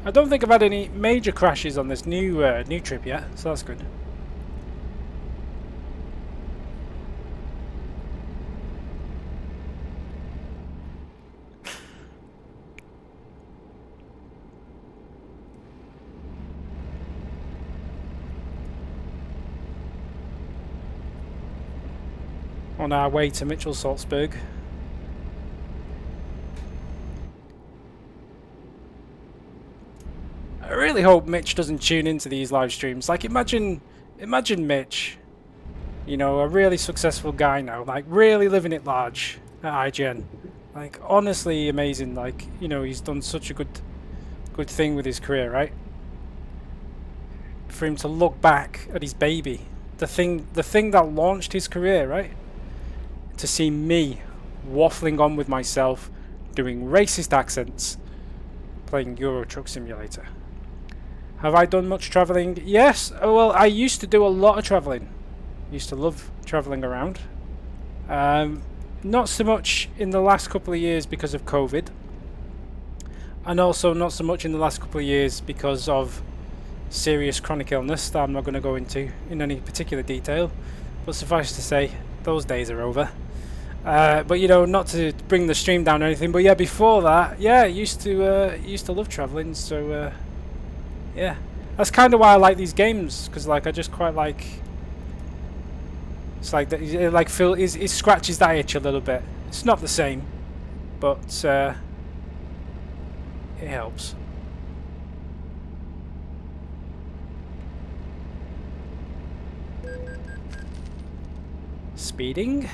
I don't think I've had any major crashes on this new new trip yet, so that's good. On our way to Mitchell Salzburg. I really hope Mitch doesn't tune into these live streams. Like, imagine Mitch, you know, a really successful guy now, like really living it large at IGN. Like, honestly amazing. Like, you know, he's done such a good thing with his career, right? For him to look back at his baby, the thing that launched his career, right? To see me waffling on with myself, doing racist accents, playing Euro Truck Simulator. Have I done much travelling? Yes. Oh, well, I used to do a lot of travelling. Used to love travelling around. Not so much in the last couple of years because of COVID. And also not so much in the last couple of years because of serious chronic illness that I'm not going to go into in any particular detail. But suffice to say, those days are over. But you know, not to bring the stream down or anything, but yeah, before that, yeah, I used to love travelling, so yeah, that's kind of why I like these games, because like I just quite like, it's like that, it like it scratches that itch a little bit. It's not the same, but it helps. Speeding.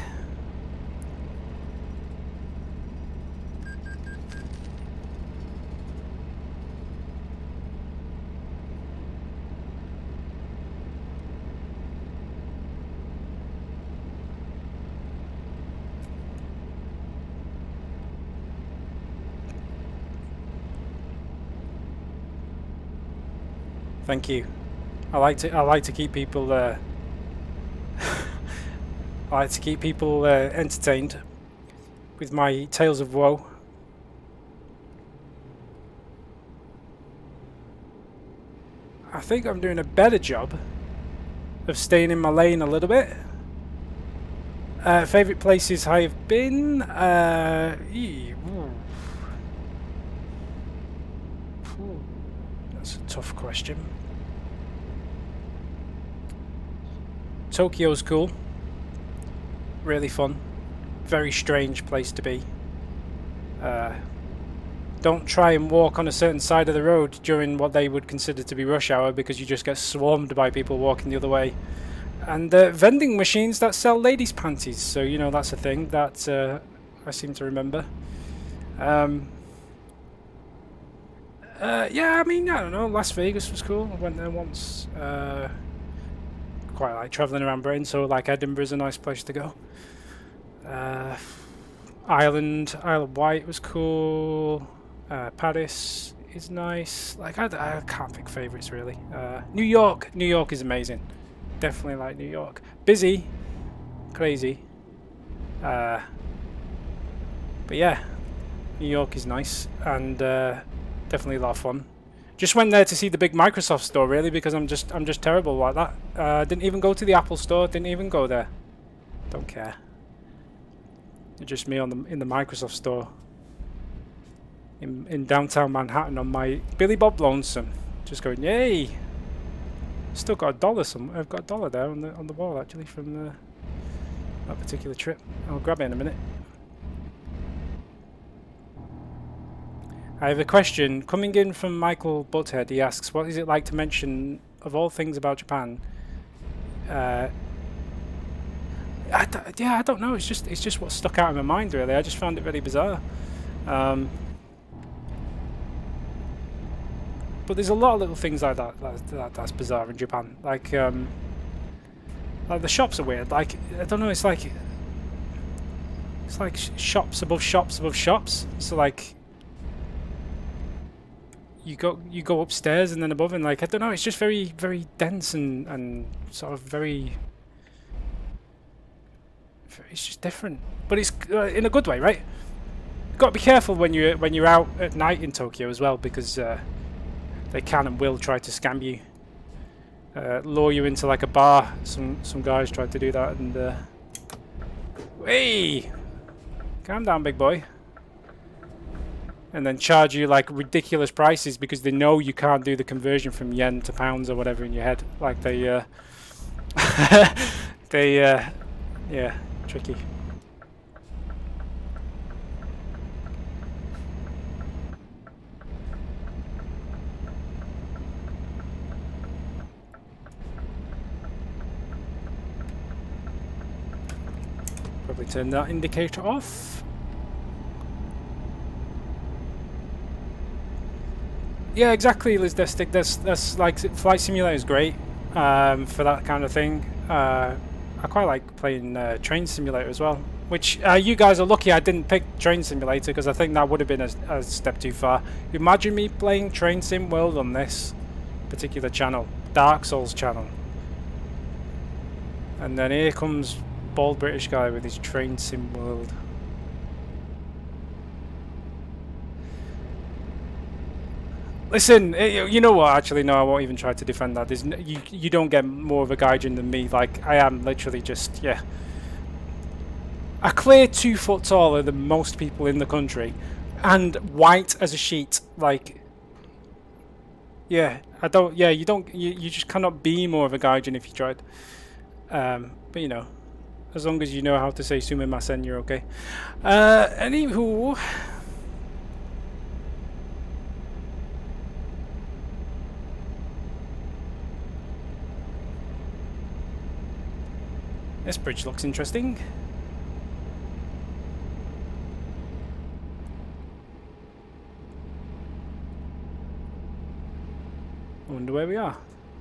Thank you. I like to keep people I like to keep people entertained with my tales of woe. I think I'm doing a better job of staying in my lane a little bit. Favourite places I have been? That's a tough question. Tokyo's cool. Really fun. Very strange place to be. Don't try and walk on a certain side of the road during what they would consider to be rush hour, because you just get swarmed by people walking the other way. And vending machines that sell ladies' panties, so you know that's a thing that I seem to remember. Yeah, I mean, I don't know, Las Vegas was cool. I went there once. Quite like travelling around Britain, so like Edinburgh's a nice place to go. Isle of Wight was cool. Paris is nice. Like I can't pick favourites really. New York is amazing. Definitely like New York. Busy, crazy. But yeah, New York is nice and definitely a lot of fun. Just went there to see the big Microsoft store really, because I'm just terrible like that. Didn't even go to the Apple store. Didn't even go there. Don't care. It's just me in the Microsoft store in downtown Manhattan on my Billy Bob Lonesome, just going yay. Still got $1 I've got $1 there on the wall actually from that particular trip. I'll grab it in a minute. I have a question coming in from Michael Butthead. He asks, what is it like to mention, of all things about Japan? Yeah, I don't know. It's just what stuck out in my mind really. I just found it really bizarre. But there's a lot of little things like that's bizarre in Japan. Like the shops are weird. Like I don't know. It's like shops above shops above shops. So like you go upstairs and then above, and like I don't know. It's just very dense and sort of very. It's just different, but it's in a good way, right? You've got to be careful when you're out at night in Tokyo as well, because they can and will try to scam you, lure you into like a bar. Some guys tried to do that, and hey, calm down, big boy. And then charge you like ridiculous prices because they know you can't do the conversion from yen to pounds or whatever in your head. Like they, yeah, tricky. Probably turn that indicator off. Yeah, exactly, Liz Destic. That's like Flight Simulator is great for that kind of thing. I quite like playing Train Simulator as well. Which you guys are lucky I didn't pick Train Simulator because I think that would have been a step too far. Imagine me playing Train Sim World on this particular channel, Dark Souls channel, and then here comes bald British guy with his Train Sim World. Listen, you know what? Actually, no, I won't even try to defend that. There's you don't get more of a gaijin than me. Like, I am literally just, yeah, a clear 2 foot taller than most people in the country, and white as a sheet. Like, yeah, I don't. Yeah, you don't. You just cannot be more of a gaijin if you tried. But you know, as long as you know how to say sumimasen, you're okay. Anywho. This bridge looks interesting. I wonder where we are.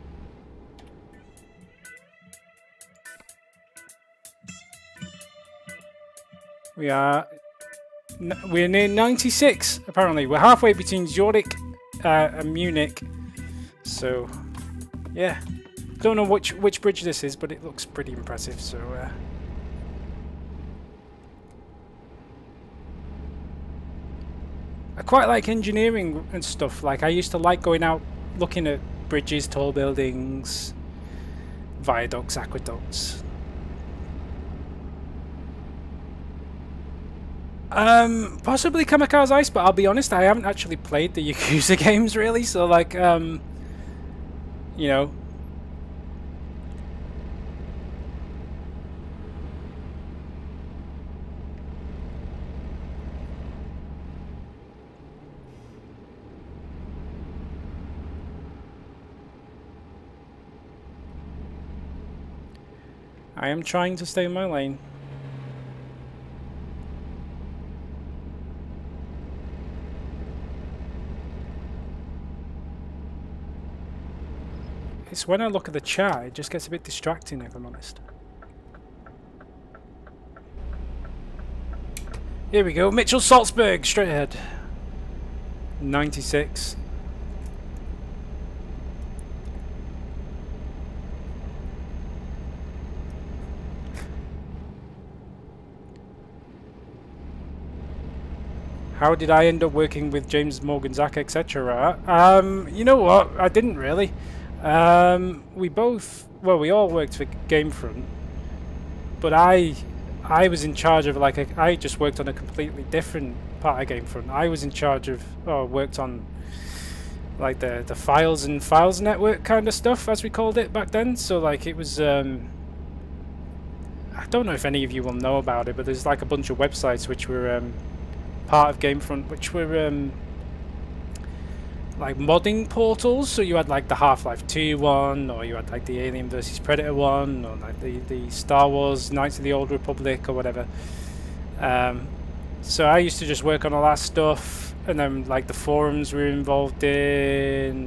We're near 96 apparently. We're halfway between Zurich and Munich. So yeah. Don't know which bridge this is, but it looks pretty impressive. So I quite like engineering and stuff. Like I used to like going out looking at bridges, tall buildings, viaducts, aqueducts. Possibly Kamikaze Ice, but I'll be honest, I haven't actually played the Yakuza games really. So like, you know. I am trying to stay in my lane. It's when I look at the chat, it just gets a bit distracting if I'm honest. Here we go, Mitchell Salzburg, straight ahead. 96. How did I end up working with James Morgan, Zach, etc.? You know what? I didn't really. We all worked for GameFront, but I was in charge of like I just worked on a completely different part of GameFront. I was in charge of, worked on like the files and files network kind of stuff, as we called it back then. So like it was, I don't know if any of you will know about it, but there's like a bunch of websites which were part of GameFront, which were like modding portals. So you had like the Half-Life 2 one, or you had like the Alien vs Predator one, or like the Star Wars Knights of the Old Republic or whatever. So I used to just work on all that stuff, and then like the forums we were involved in.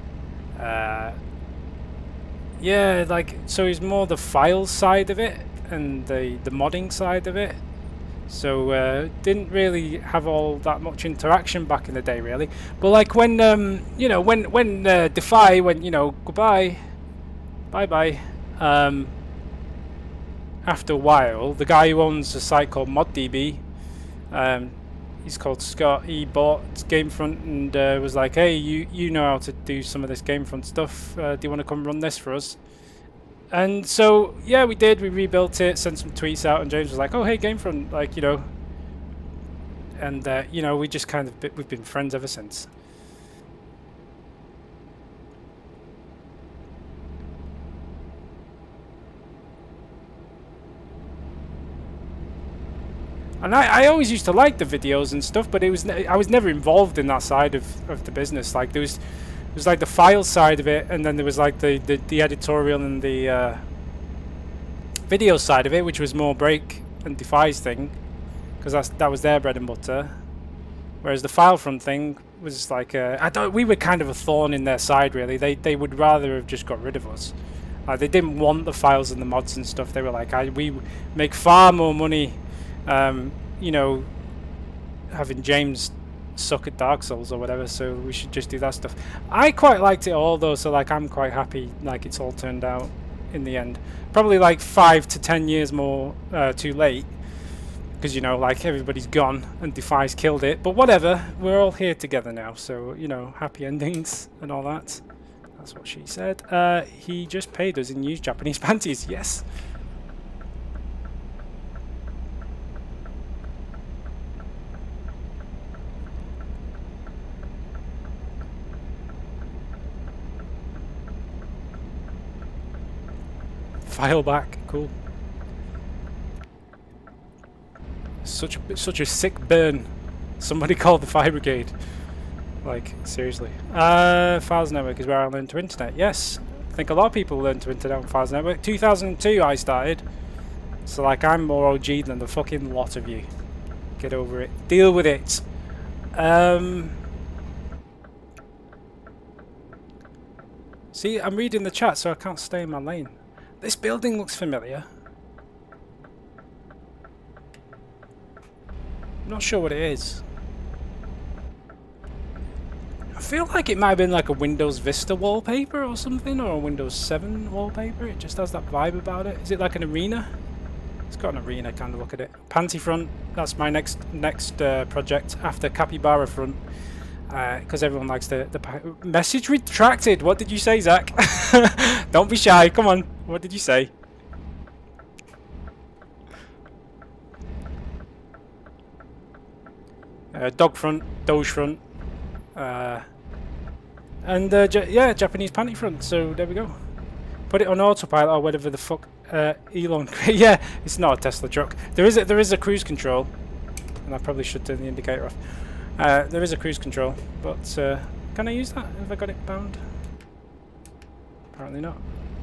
Yeah, like so it's more the file side of it and the modding side of it. So didn't really have all that much interaction back in the day, really. But like when you know, when Defy went, you know, goodbye, bye bye. After a while, the guy who owns a site called ModDB, he's called Scott. He bought GameFront and was like, "Hey, you know how to do some of this GameFront stuff. Do you want to come run this for us?" And so yeah, we did. We rebuilt it, sent some tweets out, and James was like, "Oh, hey, GameFront, like, you know." And you know, we just kind of we've been friends ever since. And I always used to like the videos and stuff, but I was never involved in that side of the business. Like there was like the file side of it, and then there was like the editorial and the video side of it, which was more Break and Defy's thing, because that was their bread and butter. Whereas the file front thing was like we were kind of a thorn in their side, really. They would rather have just got rid of us. They didn't want the files and the mods and stuff. They were like, we make far more money. You know, having James suck at Dark Souls or whatever, so we should just do that stuff. I quite liked it all though, so like I'm quite happy like it's all turned out in the end. Probably like 5 to 10 years more too late, because you know, like everybody's gone and Defy's killed it, but whatever, we're all here together now, so you know, happy endings and all that. That's what she said. He just paid us in used Japanese panties. Yes. File back, cool. Such a sick burn. Somebody called the fire brigade. Like seriously. Files Network is where I learned to internet. Yes, I think a lot of people learned to internet on Files Network. 2002 I started. So like I'm more OG than the fucking lot of you. Get over it. Deal with it. See, I'm reading the chat, so I can't stay in my lane. This building looks familiar. I'm not sure what it is. I feel like it might have been like a Windows Vista wallpaper or something, or a Windows 7 wallpaper. It just has that vibe about it. Is it like an arena? It's got an arena kind of look at it. Panty Front, that's my next project after Capybara Front. Because everyone likes the message retracted. What did you say, Zach? Don't be shy. Come on. What did you say? Dog Front, Doge Front, and yeah, Japanese Panty Front. So there we go. Put it on autopilot or whatever the fuck Elon. Yeah, it's not a Tesla truck. There is a cruise control, and I probably should turn the indicator off. There is a cruise control, but can I use that? Have I got it bound? Apparently not.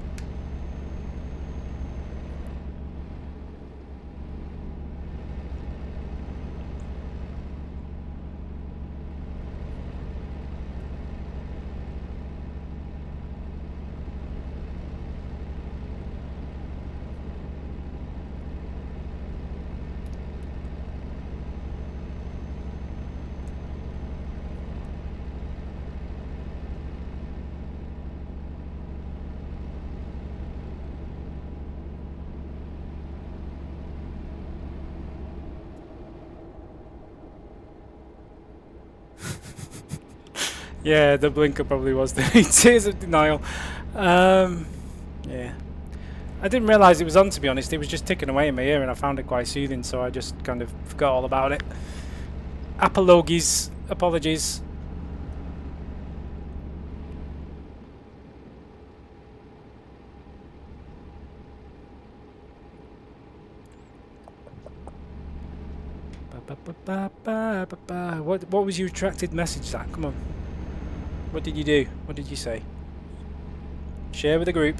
Yeah, the blinker probably was the tears of denial. Yeah. I didn't realise it was on, to be honest. It was just ticking away in my ear and I found it quite soothing, so I just kind of forgot all about it. Apologies. Apologies. What was your retracted message, Zach? Come on. What did you do? What did you say? Share with the group.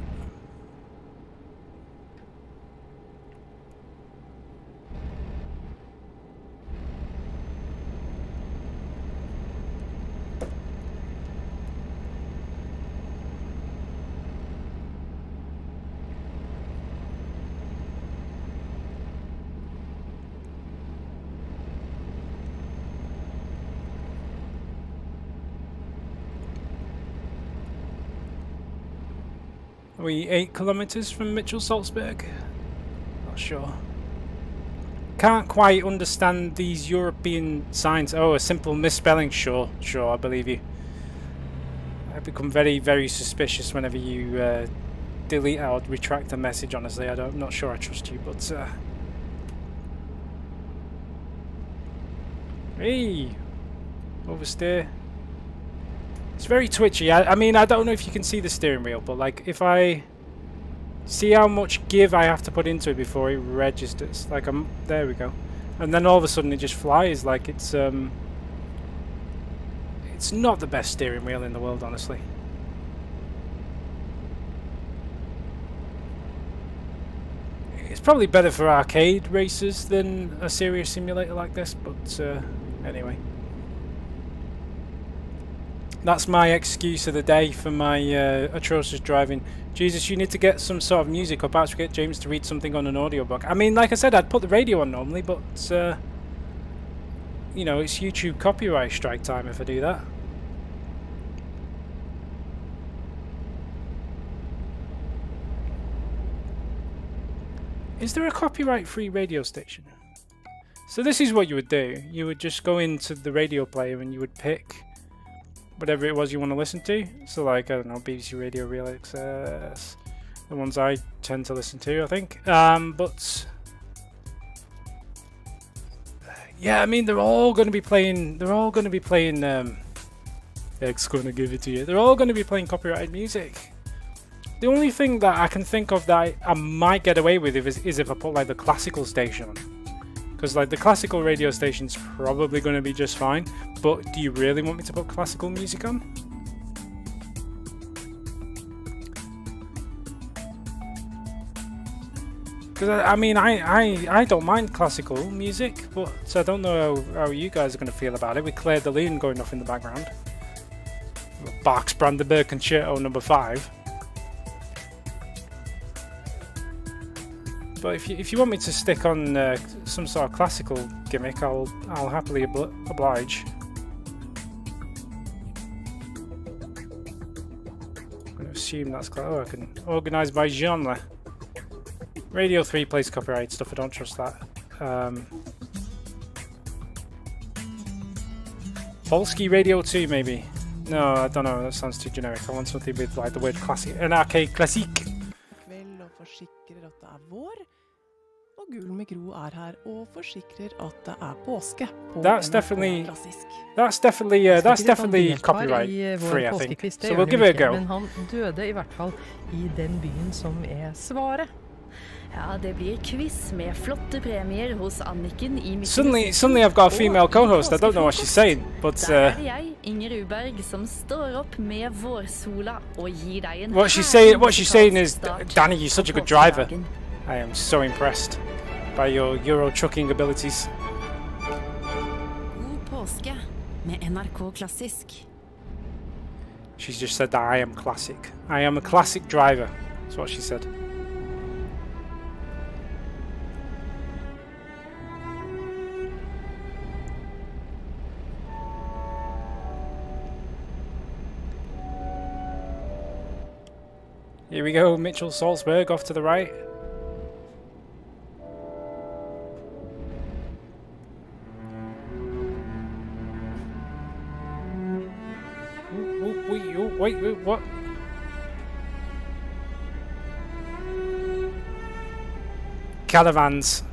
Are we 8 kilometers from Mitchell Salzburg? Not sure. can't quite understand these European signs. Oh, a simple misspelling. Sure, I believe you. I become very, very suspicious whenever you delete or retract a message, honestly. I'm not sure I trust you, but... Hey! Oversteer. It's very twitchy. I mean, I don't know if you can see the steering wheel, but like, if I... See how much give I have to put into it before it registers. Like, there we go. And then all of a sudden it just flies. Like, it's not the best steering wheel in the world, honestly. It's probably better for arcade racers than a serious simulator like this, but anyway. That's my excuse of the day for my atrocious driving. Jesus, you need to get some sort of music, or perhaps get James to read something on an audiobook. I mean, like I said, I'd put the radio on normally, but you know, it's YouTube copyright strike time if I do that. Is there a copyright-free radio station? So this is what you would do. You would just go into the radio player and you would pick whatever it was you want to listen to. So like, I don't know, BBC Radio, Real Access, the ones I tend to listen to, I think. But yeah, I mean, they're all going to be playing. X going to give it to you. They're all going to be playing copyrighted music. The only thing that I can think of that I might get away with is if I put like the classical station on. Because like the classical radio station's probably going to be just fine. But do you really want me to put classical music on? Because I mean, I don't mind classical music, but I don't know how you guys are going to feel about it with Claire de Lune going off in the background. Bach's Brandenburg Concerto No. 5. But if you want me to stick on some sort of classical gimmick, I'll happily oblige. I'm going to assume that's I can organise by genre. Radio 3 plays copyright stuff. I don't trust that. Polski Radio 2 maybe. No, I don't know. That sounds too generic. I want something with like the word classic. NRK Klassik. Forsikrer at det vår, og Gull med Gro her og forsikrer at det påske på klassisk. That's definitely copyright free, I think. So we'll give it a go. Men han døde I hvert fall I den byen som Svaret. Ja, det blir quiz med flotte premier hos Anniken I Suddenly I've got a female co-host. I don't know what she's saying, but Der jeg, Inger Uberg, som står opp med vårsola og gir deg en what she's saying is, Danny, you're such a good driver. I am so impressed by your Euro trucking abilities. God påske med NRK Klassisk. She's just said that I am classic. I am a classic driver. That's what she said. Here we go, Mitchell Salzburg off to the right. Wait, what? Caravans.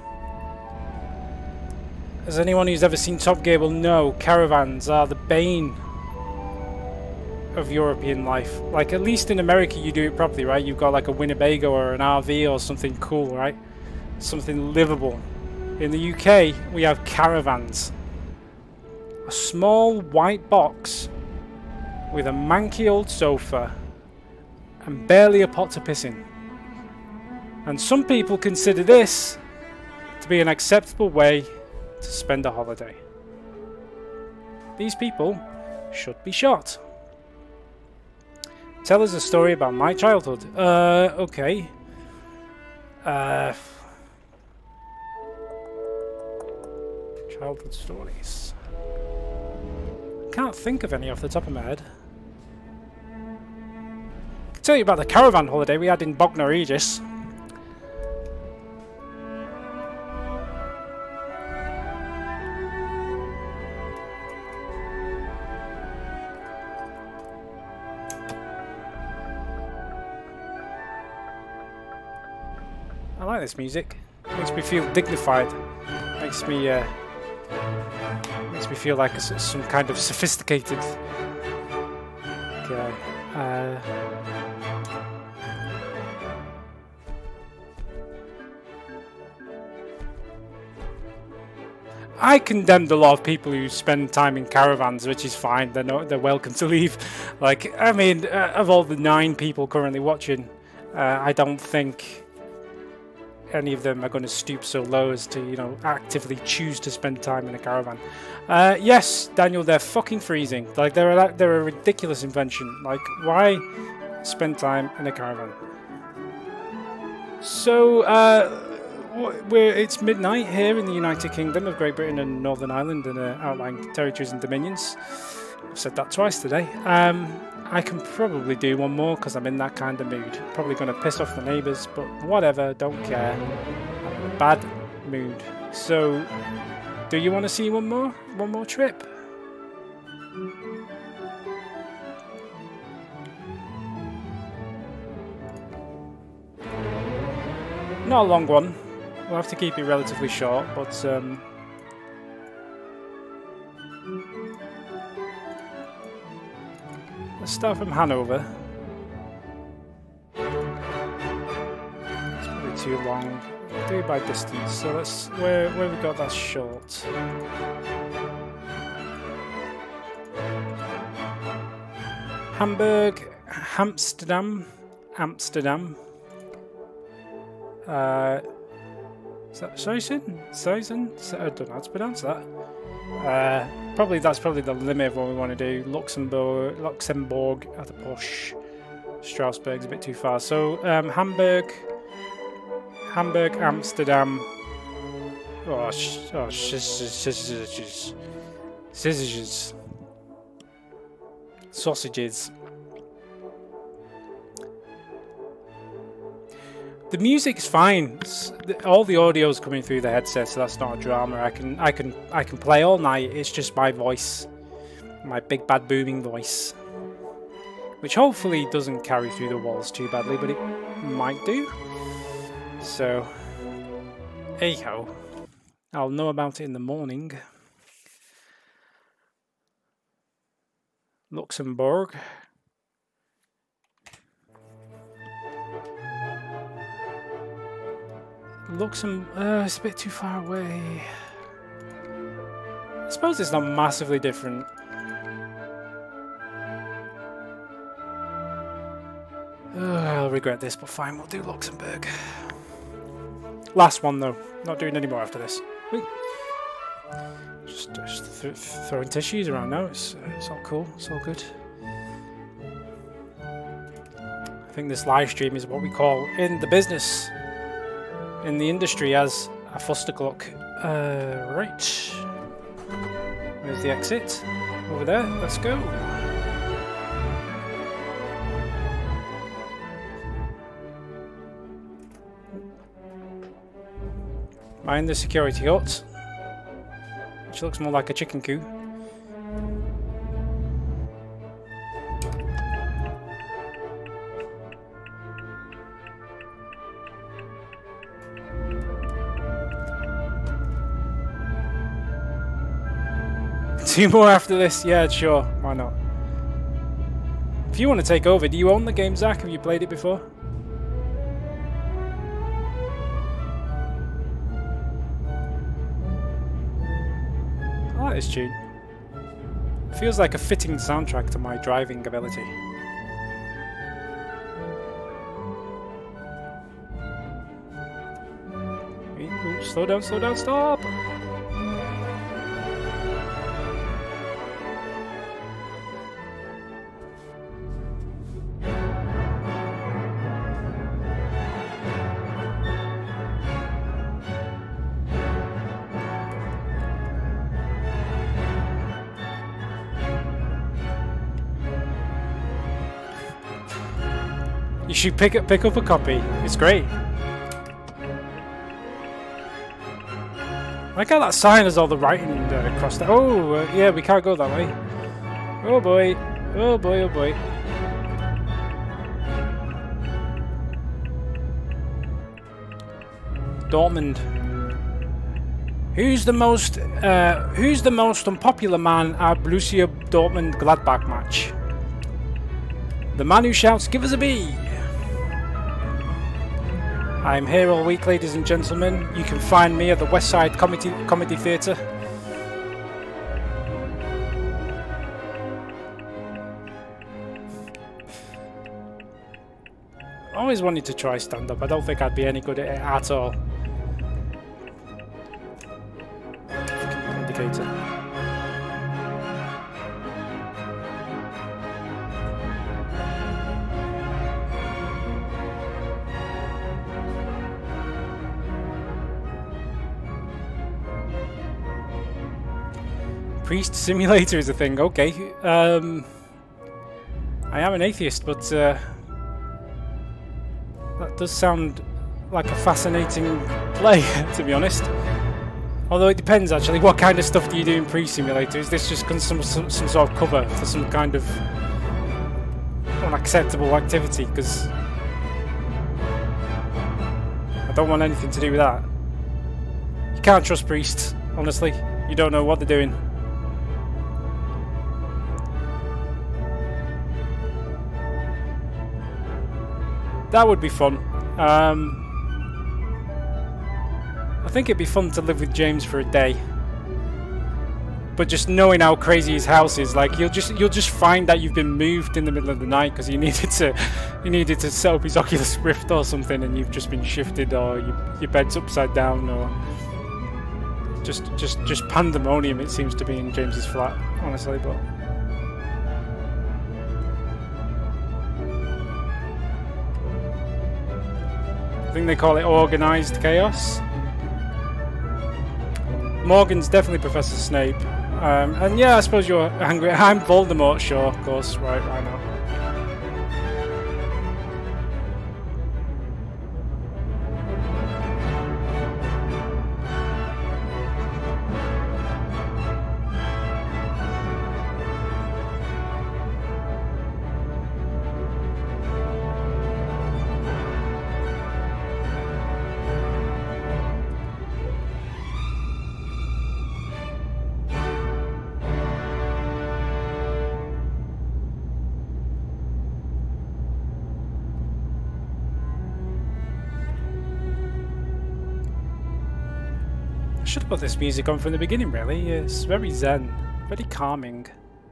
As anyone who's ever seen Top Gear will know, caravans are the bane of European life. Like, at least in America you do it properly, right? You've got like a Winnebago or an RV or something cool, right? Something livable. In the UK we have caravans. A small white box with a manky old sofa and barely a pot to piss in. And some people consider this to be an acceptable way to spend a holiday. These people should be shot. Tell us a story about my childhood. Okay. Childhood stories. Can't think of any off the top of my head. I can tell you about the caravan holiday we had in Bognor Regis. I like this music. Makes me feel dignified. Makes me feel like some kind of sophisticated guy. I condemned a lot of people who spend time in caravans, which is fine. They're welcome to leave. Like, I mean, of all the 9 people currently watching, I don't think any of them are going to stoop so low as to, you know, actively choose to spend time in a caravan. Yes, Daniel, they're fucking freezing. Like, they're a ridiculous invention. Like, why spend time in a caravan? So, it's midnight here in the United Kingdom of Great Britain and Northern Ireland and outlying territories and dominions. I've said that twice today. I can probably do one more because I'm in that kind of mood. Probably going to piss off the neighbours, but whatever, don't care. I'm in a bad mood. So, do you want to see one more? One more trip? Not a long one. We'll have to keep it relatively short, but let's start from Hanover. It's probably too long. We'll do it by distance. So let's where we got that short. Hamburg, Amsterdam. Is that Soisen? I don't know how to pronounce that. That's probably the limit of what we want to do. Luxembourg at the push. Strasbourg's a bit too far. So Hamburg, Amsterdam. Sausages. The music's fine. All the audio's coming through the headset, so that's not a drama. I can play all night. It's just my voice, my big bad booming voice, which hopefully doesn't carry through the walls too badly, but it might do. So, anyhow, I'll know about it in the morning. Luxembourg. It's a bit too far away. I suppose it's not massively different. I'll regret this, but fine, we'll do Luxembourg. Last one though, not doing any more after this. Just throwing tissues around now, it's all cool, it's all good. I think this live stream is what we call in the business, in the industry, as a fustercluck. Right. Where's the exit? Over there. Let's go. Mind the security hut, which looks more like a chicken coop. 2 more after this? Yeah, sure. Why not? If you want to take over, do you own the game, Zach? Have you played it before? I like this tune. It feels like a fitting soundtrack to my driving ability. Ooh, slow down, stop! You should pick up a copy. It's great. I like how that sign has all the writing across there. Oh, yeah, we can't go that way. Oh boy. Oh boy, oh boy. Dortmund. Who's the most unpopular man at Borussia Dortmund Gladbach match? The man who shouts, "Give us a B!" I'm here all week, ladies and gentlemen. You can find me at the West Side Comedy Theatre. Always wanted to try stand-up. I don't think I'd be any good at it at all. Indicator. Priest simulator is a thing. Okay. I am an atheist, but that does sound like a fascinating play, to be honest. Although it depends, actually. What kind of stuff do you do in Priest Simulator? Is this just some sort of cover for some kind of unacceptable activity? Because I don't want anything to do with that. You can't trust priests, honestly. You don't know what they're doing. That would be fun. I think it'd be fun to live with James for a day. But just knowing how crazy his house is, like you'll just find that you've been moved in the middle of the night because you needed to set up his Oculus Rift or something, and you've just been shifted, or your bed's upside down, or just pandemonium it seems to be in James's flat, honestly. But I think they call it organised chaos. Morgan's definitely Professor Snape. And yeah, I suppose you're angry. I'm Voldemort, sure, of course. Right, I know. I should have put this music on from the beginning, really. It's very zen, very calming.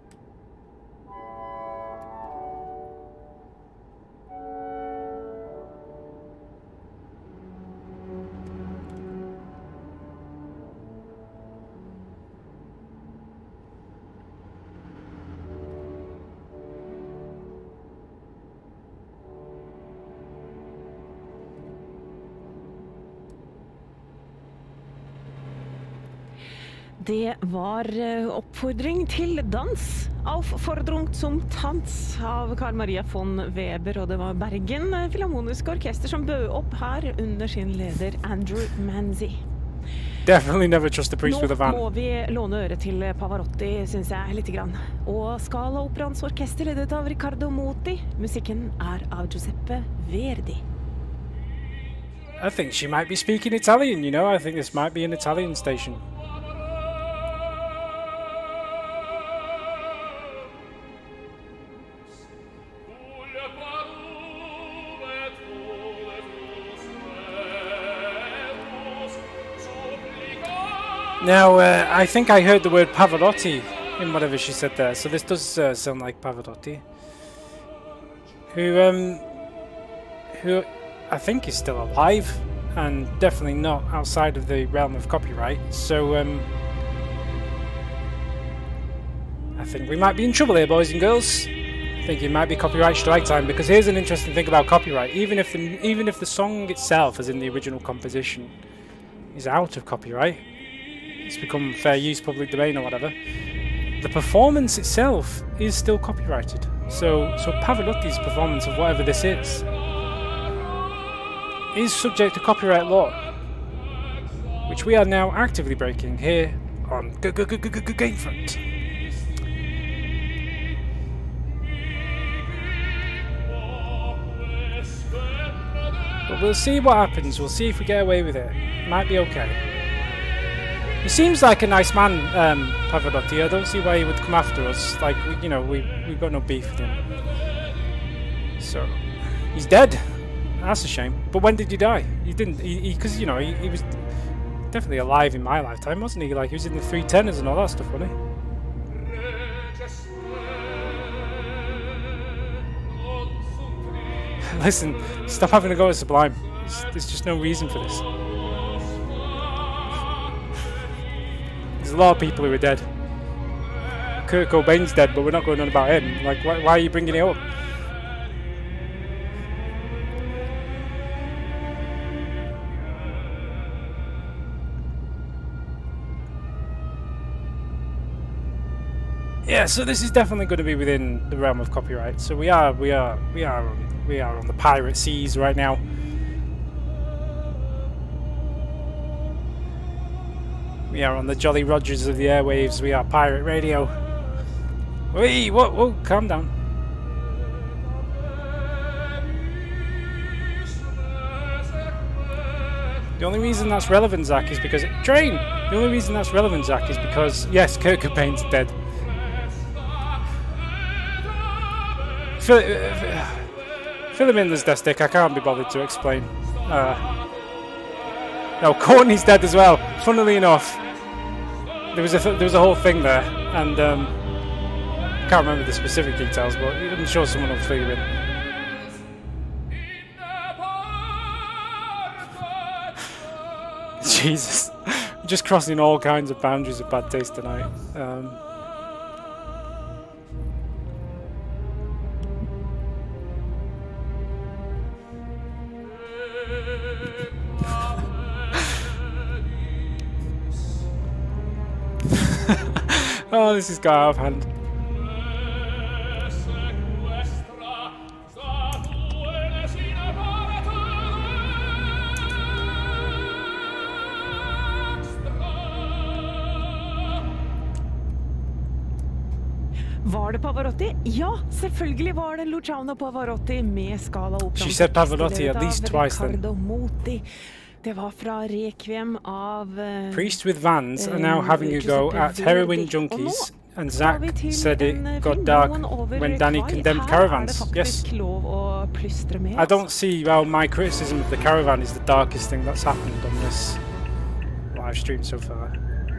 Det var oppfordring til dans, Aufforderung zum Tanz av Karl Maria von Weber, og det var Bergen Filharmoniske Orkester som bød opp her under sin leder Andrew Manzi. Definitely never trust a priest with a van. Nå må vi låne øret til Pavarotti, synes jeg, lite grann. Og Scala Operans orkester ledet av Riccardo Muti. Musikken av Giuseppe Verdi. I think she might be speaking Italian, you know. I think this might be an Italian station. Now, I think I heard the word Pavarotti in whatever she said there, so this does sound like Pavarotti, who I think is still alive, and definitely not outside of the realm of copyright, so I think we might be in trouble here, boys and girls. I think it might be copyright strike time, because here's an interesting thing about copyright. Even if the song itself, as in the original composition, is out of copyright, it's become fair use, public domain or whatever, the performance itself is still copyrighted. So Pavarotti's performance of whatever this is subject to copyright law, which we are now actively breaking here on GameFront. But we'll see what happens. We'll see if we get away with it. Might be okay. He seems like a nice man, Pavarotti. I don't see why he would come after us. Like, we've got no beef with him. So, he's dead. That's a shame. But when did he die? He didn't. Because he was definitely alive in my lifetime, wasn't he? Like, he was in the 310ers and all that stuff, wasn't he? Listen, stop having a go at Sublime. There's just no reason for this. There's a lot of people who are dead. Kurt Cobain's dead, but we're not going on about him. Like, why are you bringing it up? Yeah, so this is definitely going to be within the realm of copyright. So we are on the pirate seas right now. We are on the Jolly Rogers of the airwaves. We are pirate radio. Wait, what? Whoa, calm down. The only reason that's relevant, Zach, is because train. The only reason that's relevant, Zach, is because yes, Kurt Cobain's dead. Fill him in, there's Destic. I can't be bothered to explain. No, Courtney's dead as well. Funnily enough, there was a whole thing there, and I can't remember the specific details, but I'm sure someone will fill you in. Jesus, just crossing all kinds of boundaries of bad taste tonight. Oh, this has got out of hand. Var det Pavarotti? Ja, selvfølgelig var det Luciano Pavarotti med Scala-operaen. She said Pavarotti at least twice then. Det var fra Requiem av Priest with Vans are now having a go at heroin junkies, and Zach said it got dark when Danny condemned caravans. Yes. I don't see how my criticism of the caravan is the darkest thing that's happened on this live stream so far.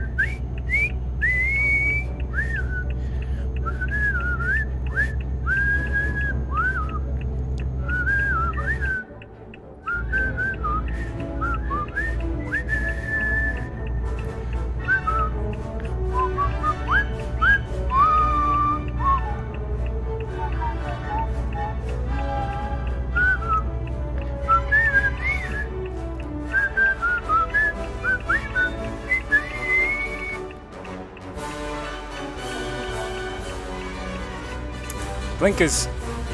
Blinkers.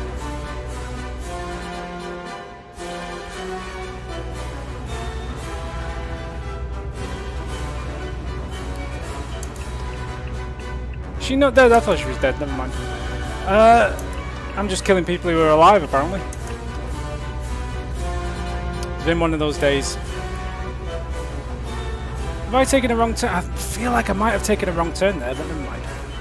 Is she not dead? I thought she was dead, never mind. I'm just killing people who are alive, apparently. It's been one of those days. Have I taken a wrong turn? I feel like I might have taken a wrong turn there, but never mind.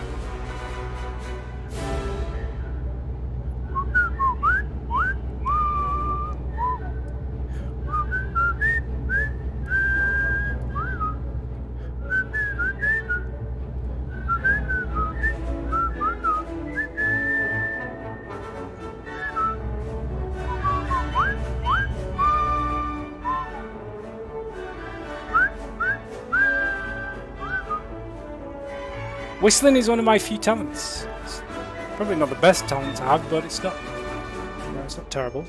Whistling is one of my few talents. It's probably not the best talent to have, but it's not terrible.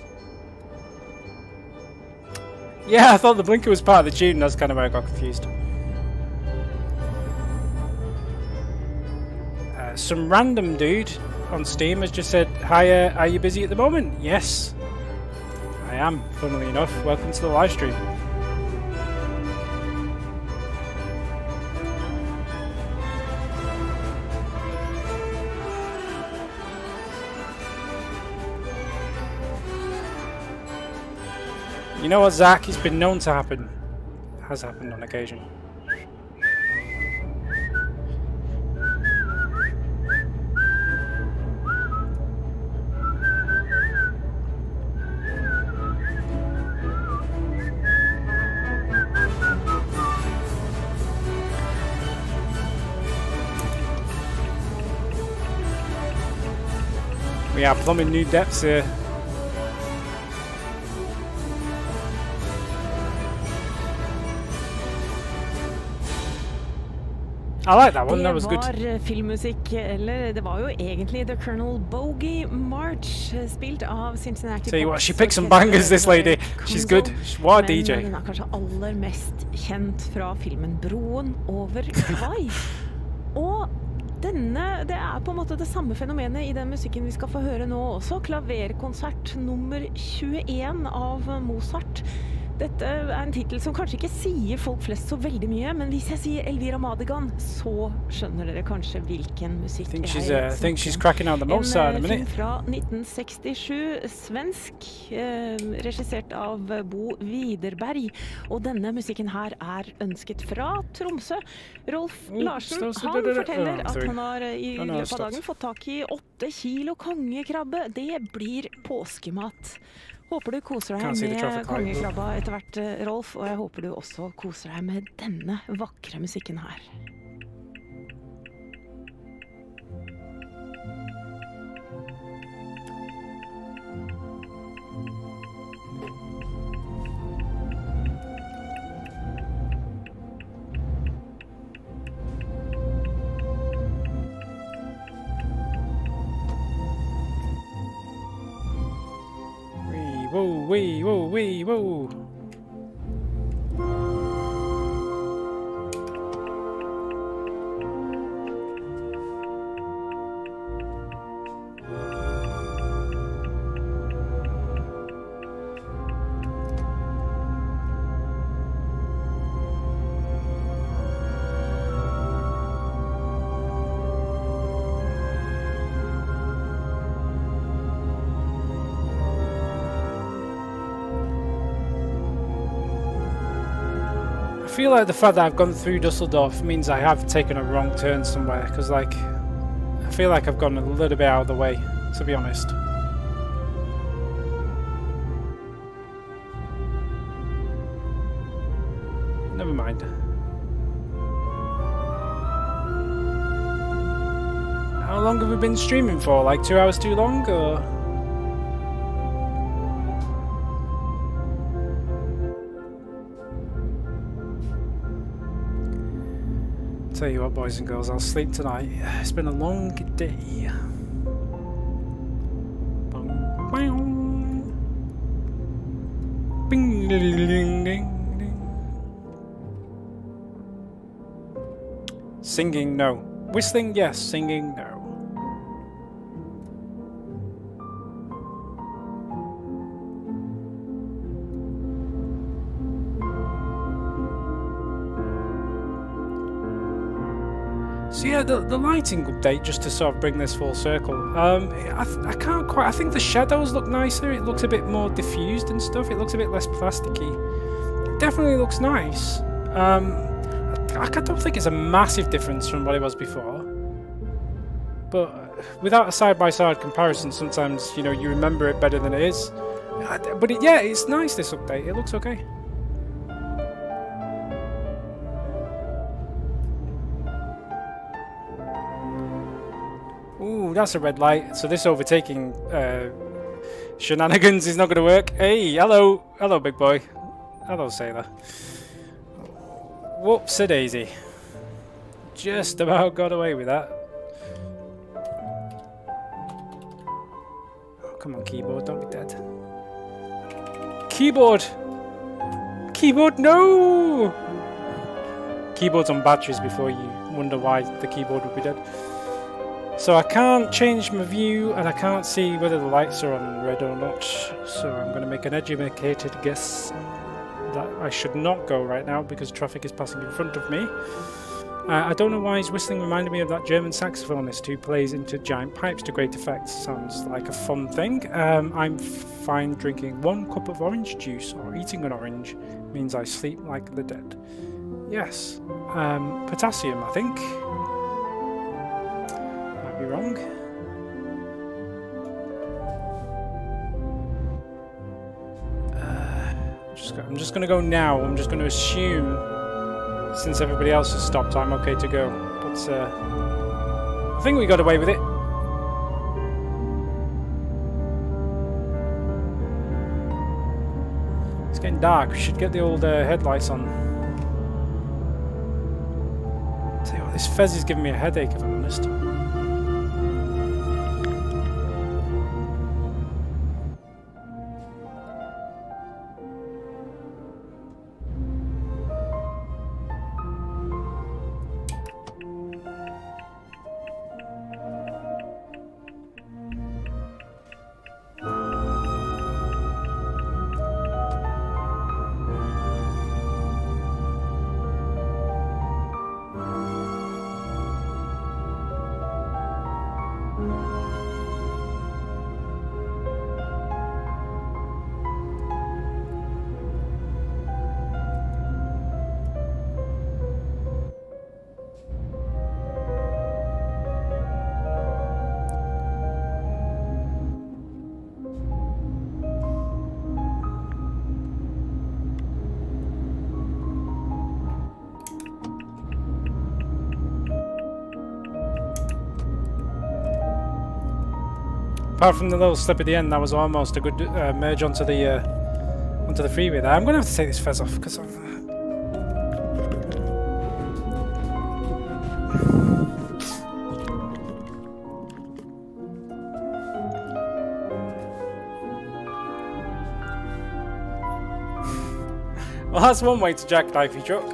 Yeah, I thought the blinker was part of the tune, that's kind of where I got confused. Some random dude on Steam has just said, "Hi, are you busy at the moment?" Yes, I am, funnily enough. Welcome to the live stream. You know what, Zach? It's been known to happen. It has happened on occasion. We are plumbing new depths here. I like that one, that was good. Det var filmmusikk, eller det var jo egentlig The Colonel Bogey March, spilt av Cincinnati. Tell you what, she picked some bangers, this lady. She's good. What a DJ. Men den kanskje aller mest kjent fra filmen Broen over Kvai. Og denne, det på en måte det samme fenomenet i den musikken vi skal få høre nå også. Klaverkonsert nummer 21 av Mozart. Dette en titel som kanskje ikke sier folk flest så veldig mye, men hvis jeg sier Elvira Madigan, så skjønner dere kanskje hvilken musikk I think she's cracking out the Mozart in a minute. En film fra 1967, svensk, regissert av Bo Widerberg, og denne musikken her ønsket fra Tromsø. Rolf Larsen, han forteller at han har i løpet av dagen fått tak i 8 kilo kongekrabbe. Det blir påskemat. Håper du koser deg med kongekrabba etter hvert, Rolf, og jeg håper du også koser deg med denne vakre musikken her. Whoa, wee, whoa, wee, whoa. I feel like the fact that I've gone through Dusseldorf means I have taken a wrong turn somewhere, because like I feel like I've gone a little bit out of the way, to be honest. Never mind. How long have we been streaming for? Like 2 hours too long, or? Tell you what, boys and girls, I'll sleep tonight. It's been a long day. Bing, ding, ding, ding. Singing, no. Whistling, yes. Singing, no. So yeah, the lighting update, just to sort of bring this full circle. I can't quite. I think the shadows look nicer. It looks a bit more diffused and stuff. It looks a bit less plasticky. It definitely looks nice. I don't think it's a massive difference from what it was before. But without a side-by-side comparison, sometimes you remember it better than it is. But yeah, it's nice, this update. It looks okay. Ooh, that's a red light. So this overtaking shenanigans is not going to work. Hey, hello. Hello, big boy. Hello, sailor. Whoops-a-daisy. Just about got away with that. Oh, come on, keyboard. Don't be dead. Keyboard! Keyboard, no! Keyboard's on batteries before you wonder why the keyboard would be dead. So I can't change my view, and I can't see whether the lights are on red or not. So I'm going to make an educated guess that I should not go right now because traffic is passing in front of me. I don't know why his whistling reminded me of that German saxophonist who plays into giant pipes to great effect. Sounds like a fun thing. I'm fine drinking 1 cup of orange juice or eating an orange means I sleep like the dead. Yes. Potassium, I think. Might be wrong. I'm just going to go now. I'm just going to assume, since everybody else has stopped, I'm okay to go. But I think we got away with it. It's getting dark. We should get the old headlights on. Tell you what, this fez is giving me a headache, if I'm honest. Apart from the little slip at the end, that was almost a good merge onto the freeway there. I'm going to have to take this fez off because well, that's one way to jackknife your truck.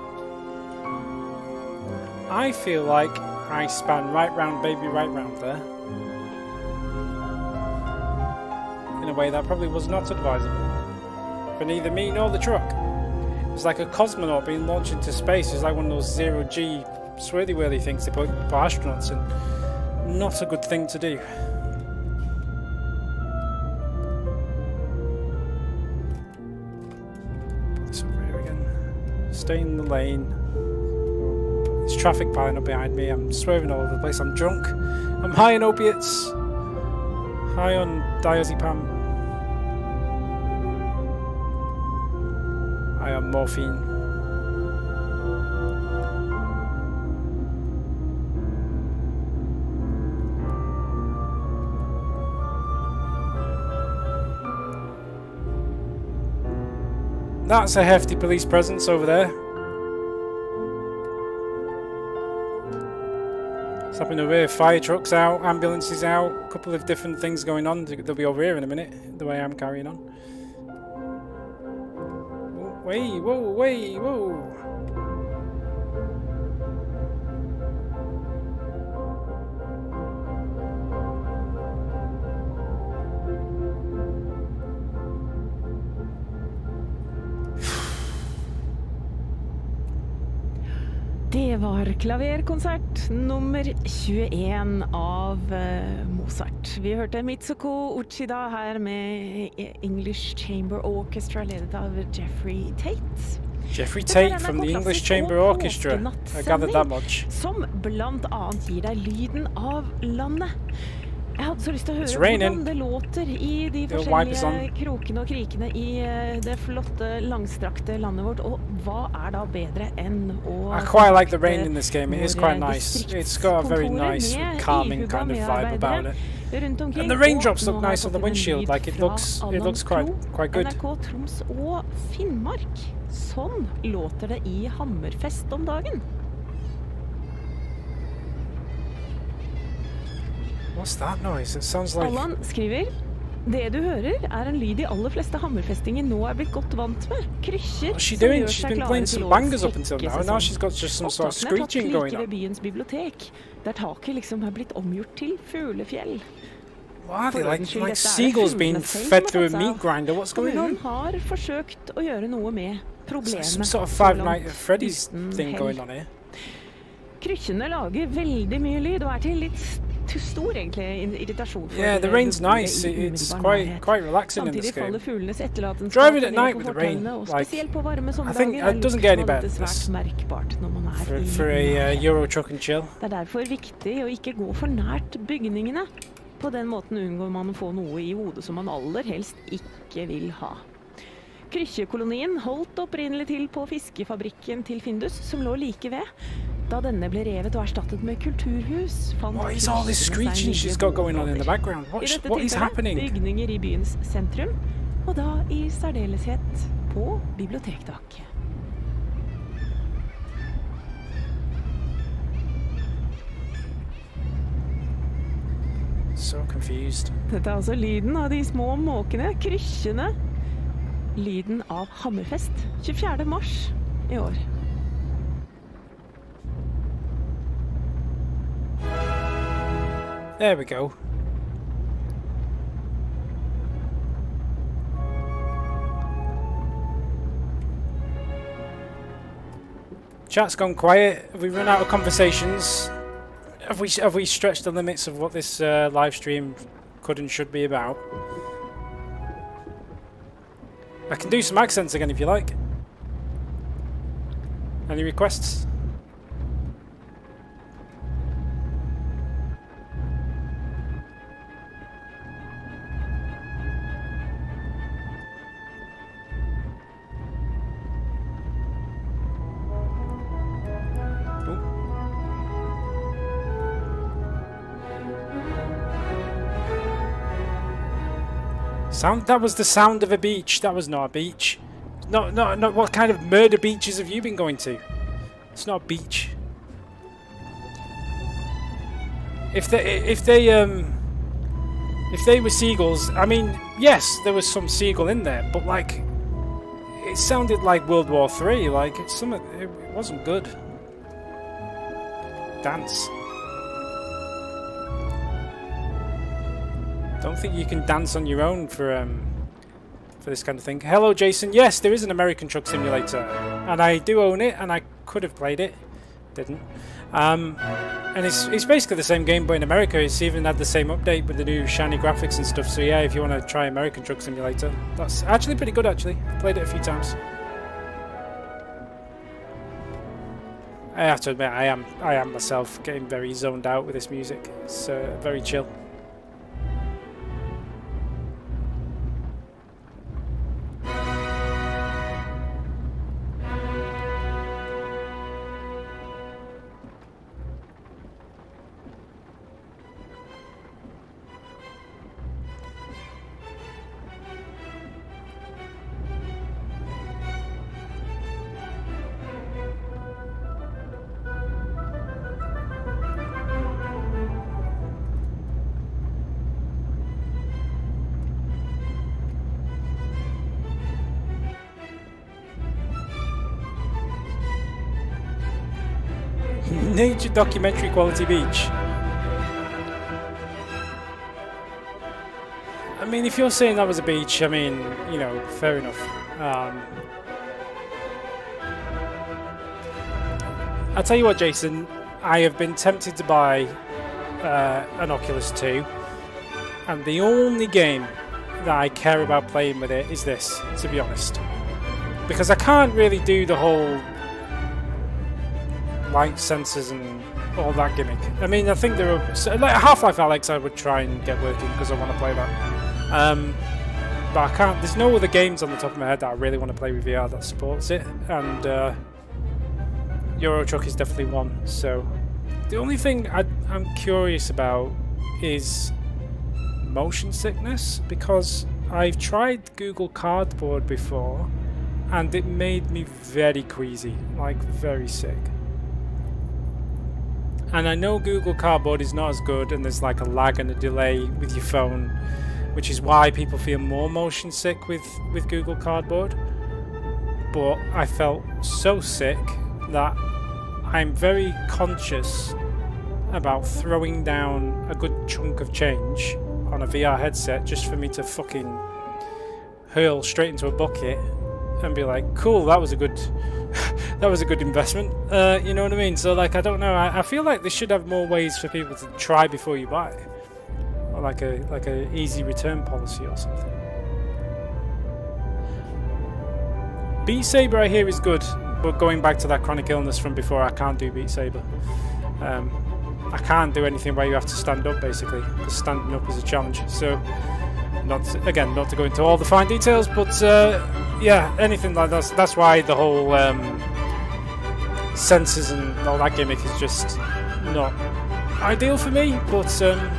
I feel like I span right round, baby, right round there. In a way that probably was not advisable for neither me nor the truck. It was like a cosmonaut being launched into space. It's like one of those zero-G swirly-whirly things they put for astronauts in. Not a good thing to do. Put this over here again. Stay in the lane. There's traffic piling up behind me. I'm swerving all over the place. I'm drunk. I'm high on opiates. High on diazepam. High on morphine. That's a hefty police presence over there. What's happening over here? Fire trucks out, ambulances out, a couple of different things going on. They'll be over here in a minute, the way I'm carrying on. Wait, whoa, wait, whoa. Det var klaverkonsert nummer 21 av Mozart. Vi hørte Mitsuko Uchida her med English Chamber Orchestra, ledet av Jeffrey Tate. Jeffrey Tate from the English Chamber Orchestra. I gathered that much. Som blant annet gir deg lyden av landet. Jeg hadde så lyst til å høre hvordan det låter i de forskjellige krokene og krikene i det flotte, langstrakte landet vårt, og hva da bedre enn å I quite like the rain in this game. It is quite nice. It's got a very nice, calming kind of vibe about it. And the raindrops look nice on the windshield. Like it looks quite good. NRK Troms og Finnmark. Sånn låter det i Hammerfest om dagen. What's that noise? It sounds like... Allan skriver, det du hører en lyd de aller fleste hammerfestinger nå blitt godt vant med. Krysjer som gjør seg klare til årets sprekkesesong. Spottene tatt like ved byens bibliotek, der taket liksom blitt omgjort til fuglefjell. Wow, like seagulls being fed through a meat grinder. What's going on? Kommunen har forsøkt å gjøre noe med problemet. Some sort of Five Nights at Freddy's thing going on here. Krykkene lager veldig mye lyd og til litt stor egentlig irritasjon for Yeah, the rain's nice. It's quite relaxing in this Samtidig game. faller fuglenes etterlatenskap Driving at ned night på with the rain, fortauene, og like, spesielt på varme I think sommerdager it doesn't get any better lukten av dette svært merkbart når man for a Euro truck and chill. Det derfor viktig å ikke gå for nært bygningene. På den måten unngår man å få noe i hodet som man aller helst ikke vil ha. Krykkjekolonien holdt opprinnelig til på fiskefabrikken til Findus, som lå like ved. Da denne ble revet og erstattet med kulturhus, fant What is all this screeching she's got going on in the background? What is happening? Bygninger i byens sentrum, og da i særdeleshet på bibliotektak. So confused. Dette altså lyden av de små måkene, krykkjene. Lyden av Hammerfest, 24. mars i år. There we go. Chat's gone quiet. Have we run out of conversations? Have we stretched the limits of what this live stream could and should be about? I can do some accents again if you like. Any requests? That was the sound of a beach. That was not a beach. No. What kind of murder beaches have you been going to? It's not a beach. If they were seagulls, I mean, yes, there was some seagull in there, but like, it sounded like World War III. Like it wasn't good. Dance. Don't think you can dance on your own for this kind of thing. Hello, Jason. Yes, there is an American Truck Simulator, and I do own it, and I could have played it, didn't. And it's basically the same game, but in America, it's even had the same update with the new shiny graphics and stuff. So yeah, if you want to try American Truck Simulator, that's actually pretty good. Actually, I've played it a few times. I have to admit, I am myself getting very zoned out with this music. It's very chill. Nature documentary quality beach. I mean, if you're saying that was a beach, I mean, you know, fair enough. I'll tell you what, Jason, I have been tempted to buy an Oculus 2, and the only game that I care about playing with it is this, to be honest. Because I can't really do the whole light sensors and all that gimmick. I mean, I think there are like Half-Life Alyx I would try and get working because I want to play that. But I can't. There's no other games on the top of my head that I really want to play with VR that supports it, and Euro Truck is definitely one. So the only thing I'm curious about is motion sickness, because I've tried Google Cardboard before and it made me very queasy, like very sick. And I know Google Cardboard is not as good, and there's like a lag and a delay with your phone, which is why people feel more motion sick with Google Cardboard. But I felt so sick that I'm very conscious about throwing down a good chunk of change on a VR headset just for me to fucking hurl straight into a bucket and be like, cool, that was a good that was a good investment. You know what I mean? So like, I don't know. I feel like they should have more ways for people to try before you buy, or like a easy return policy or something. Beat Saber I hear is good, but going back to that chronic illness from before, I can't do Beat Saber. I can't do anything where you have to stand up, basically, because standing up is a challenge. So, not to go into all the fine details, but yeah, anything like that. That's why the whole sensors and all that gimmick is just not ideal for me. But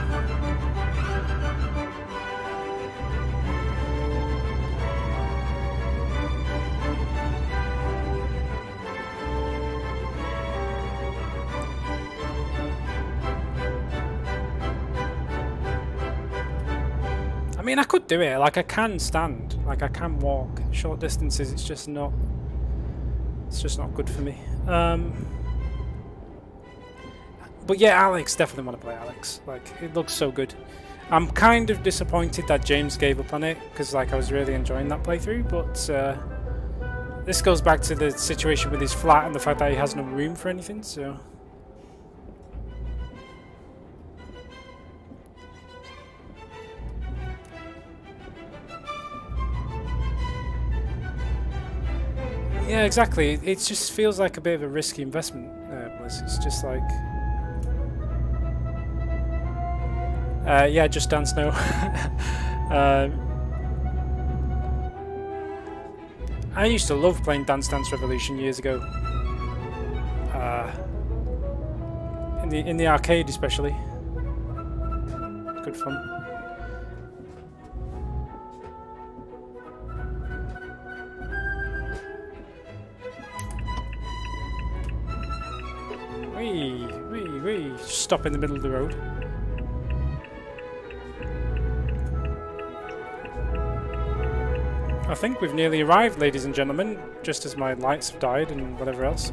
I mean, I could do it. Like, I can stand. Like, I can walk short distances. It's just not good for me. But yeah, Alex, definitely want to play Alex. Like, it looks so good. I'm kind of disappointed that James gave up on it, because like I was really enjoying that playthrough. But this goes back to the situation with his flat and the fact that he has no room for anything. So. Yeah, exactly. It just feels like a bit of a risky investment, Bliss. It's just like... yeah, Just Dance now. I used to love playing Dance Dance Revolution years ago. In the arcade especially. Good fun. Wee, stop in the middle of the road. I think we've nearly arrived, ladies and gentlemen, just as my lights have died and whatever else.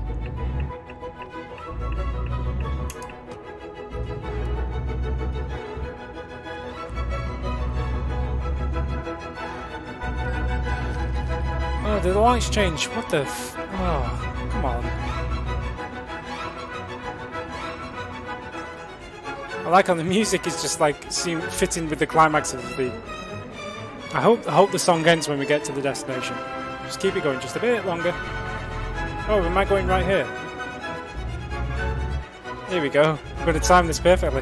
Oh, did the lights change? What the f... Oh, come on. I like how the music is just like fitting with the climax of the beat. I hope the song ends when we get to the destination. Just keep it going just a bit longer. Oh, am I going right here? Here we go. I'm going to time this perfectly.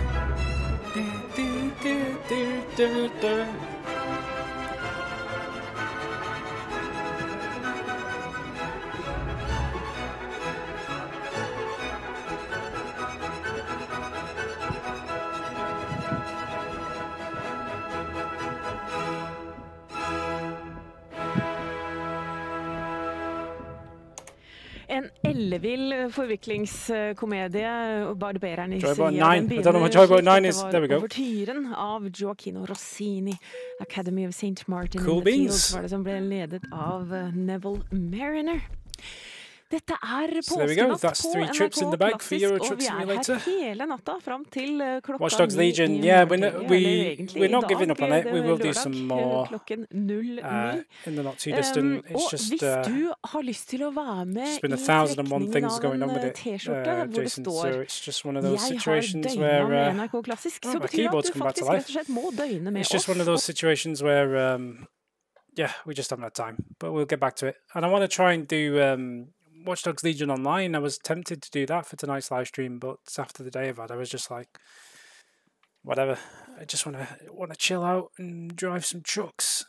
En ellevill forviklingskomedie, barbereren i Joyboy Sevilla. 9. I don't know what Joyboy 9 is. There we go. Overtyren av Gioacchino Rossini. Academy of St. Martin Cool in the Fields beans. var det som ble ledet av Neville Mariner. Dette So there we go. påskenatt That's på 3 trips in the NRK bag for Euro Klassisk, og Truck vi Simulator. her hele natta fram til klokka Watch Dogs 9 Legion. i Yeah, morgen. we're not giving up on it. We will do lørdag, some more klokken 09. in the not too distant. It's Og just hvis du har lyst til å være med there's been i 1001 trekningen things av going on with en it, T-skjorte hvor det Jason. står So it's just one of those jeg har situations døgna where med NRK Klassisk, så my betyr det keyboard's at du come back to faktisk life. rett og slett må døgne med It's just oss. one of those situations where yeah, we just haven't had time, but we'll get back to it. And I want to try and do Watch Dogs Legion online. I was tempted to do that for tonight's live stream, but after the day I've had, I was just like, whatever. I just want to chill out and drive some trucks.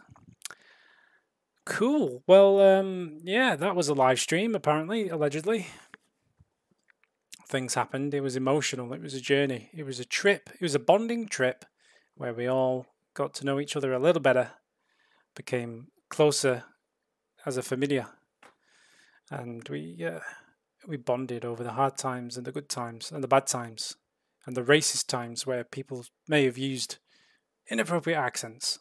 Cool. Well, yeah, that was a live stream. Apparently, allegedly, things happened. It was emotional. It was a journey. It was a trip. It was a bonding trip where we all got to know each other a little better, became closer as a familia. And we bonded over the hard times and the good times and the bad times and the racist times where people may have used inappropriate accents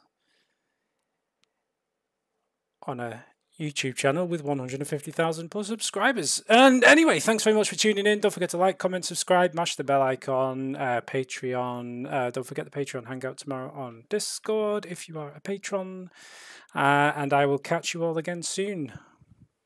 on a YouTube channel with 150,000 plus subscribers. And anyway, thanks very much for tuning in. Don't forget to like, comment, subscribe, mash the bell icon, Patreon. Don't forget the Patreon hangout tomorrow on Discord if you are a patron. And I will catch you all again soon.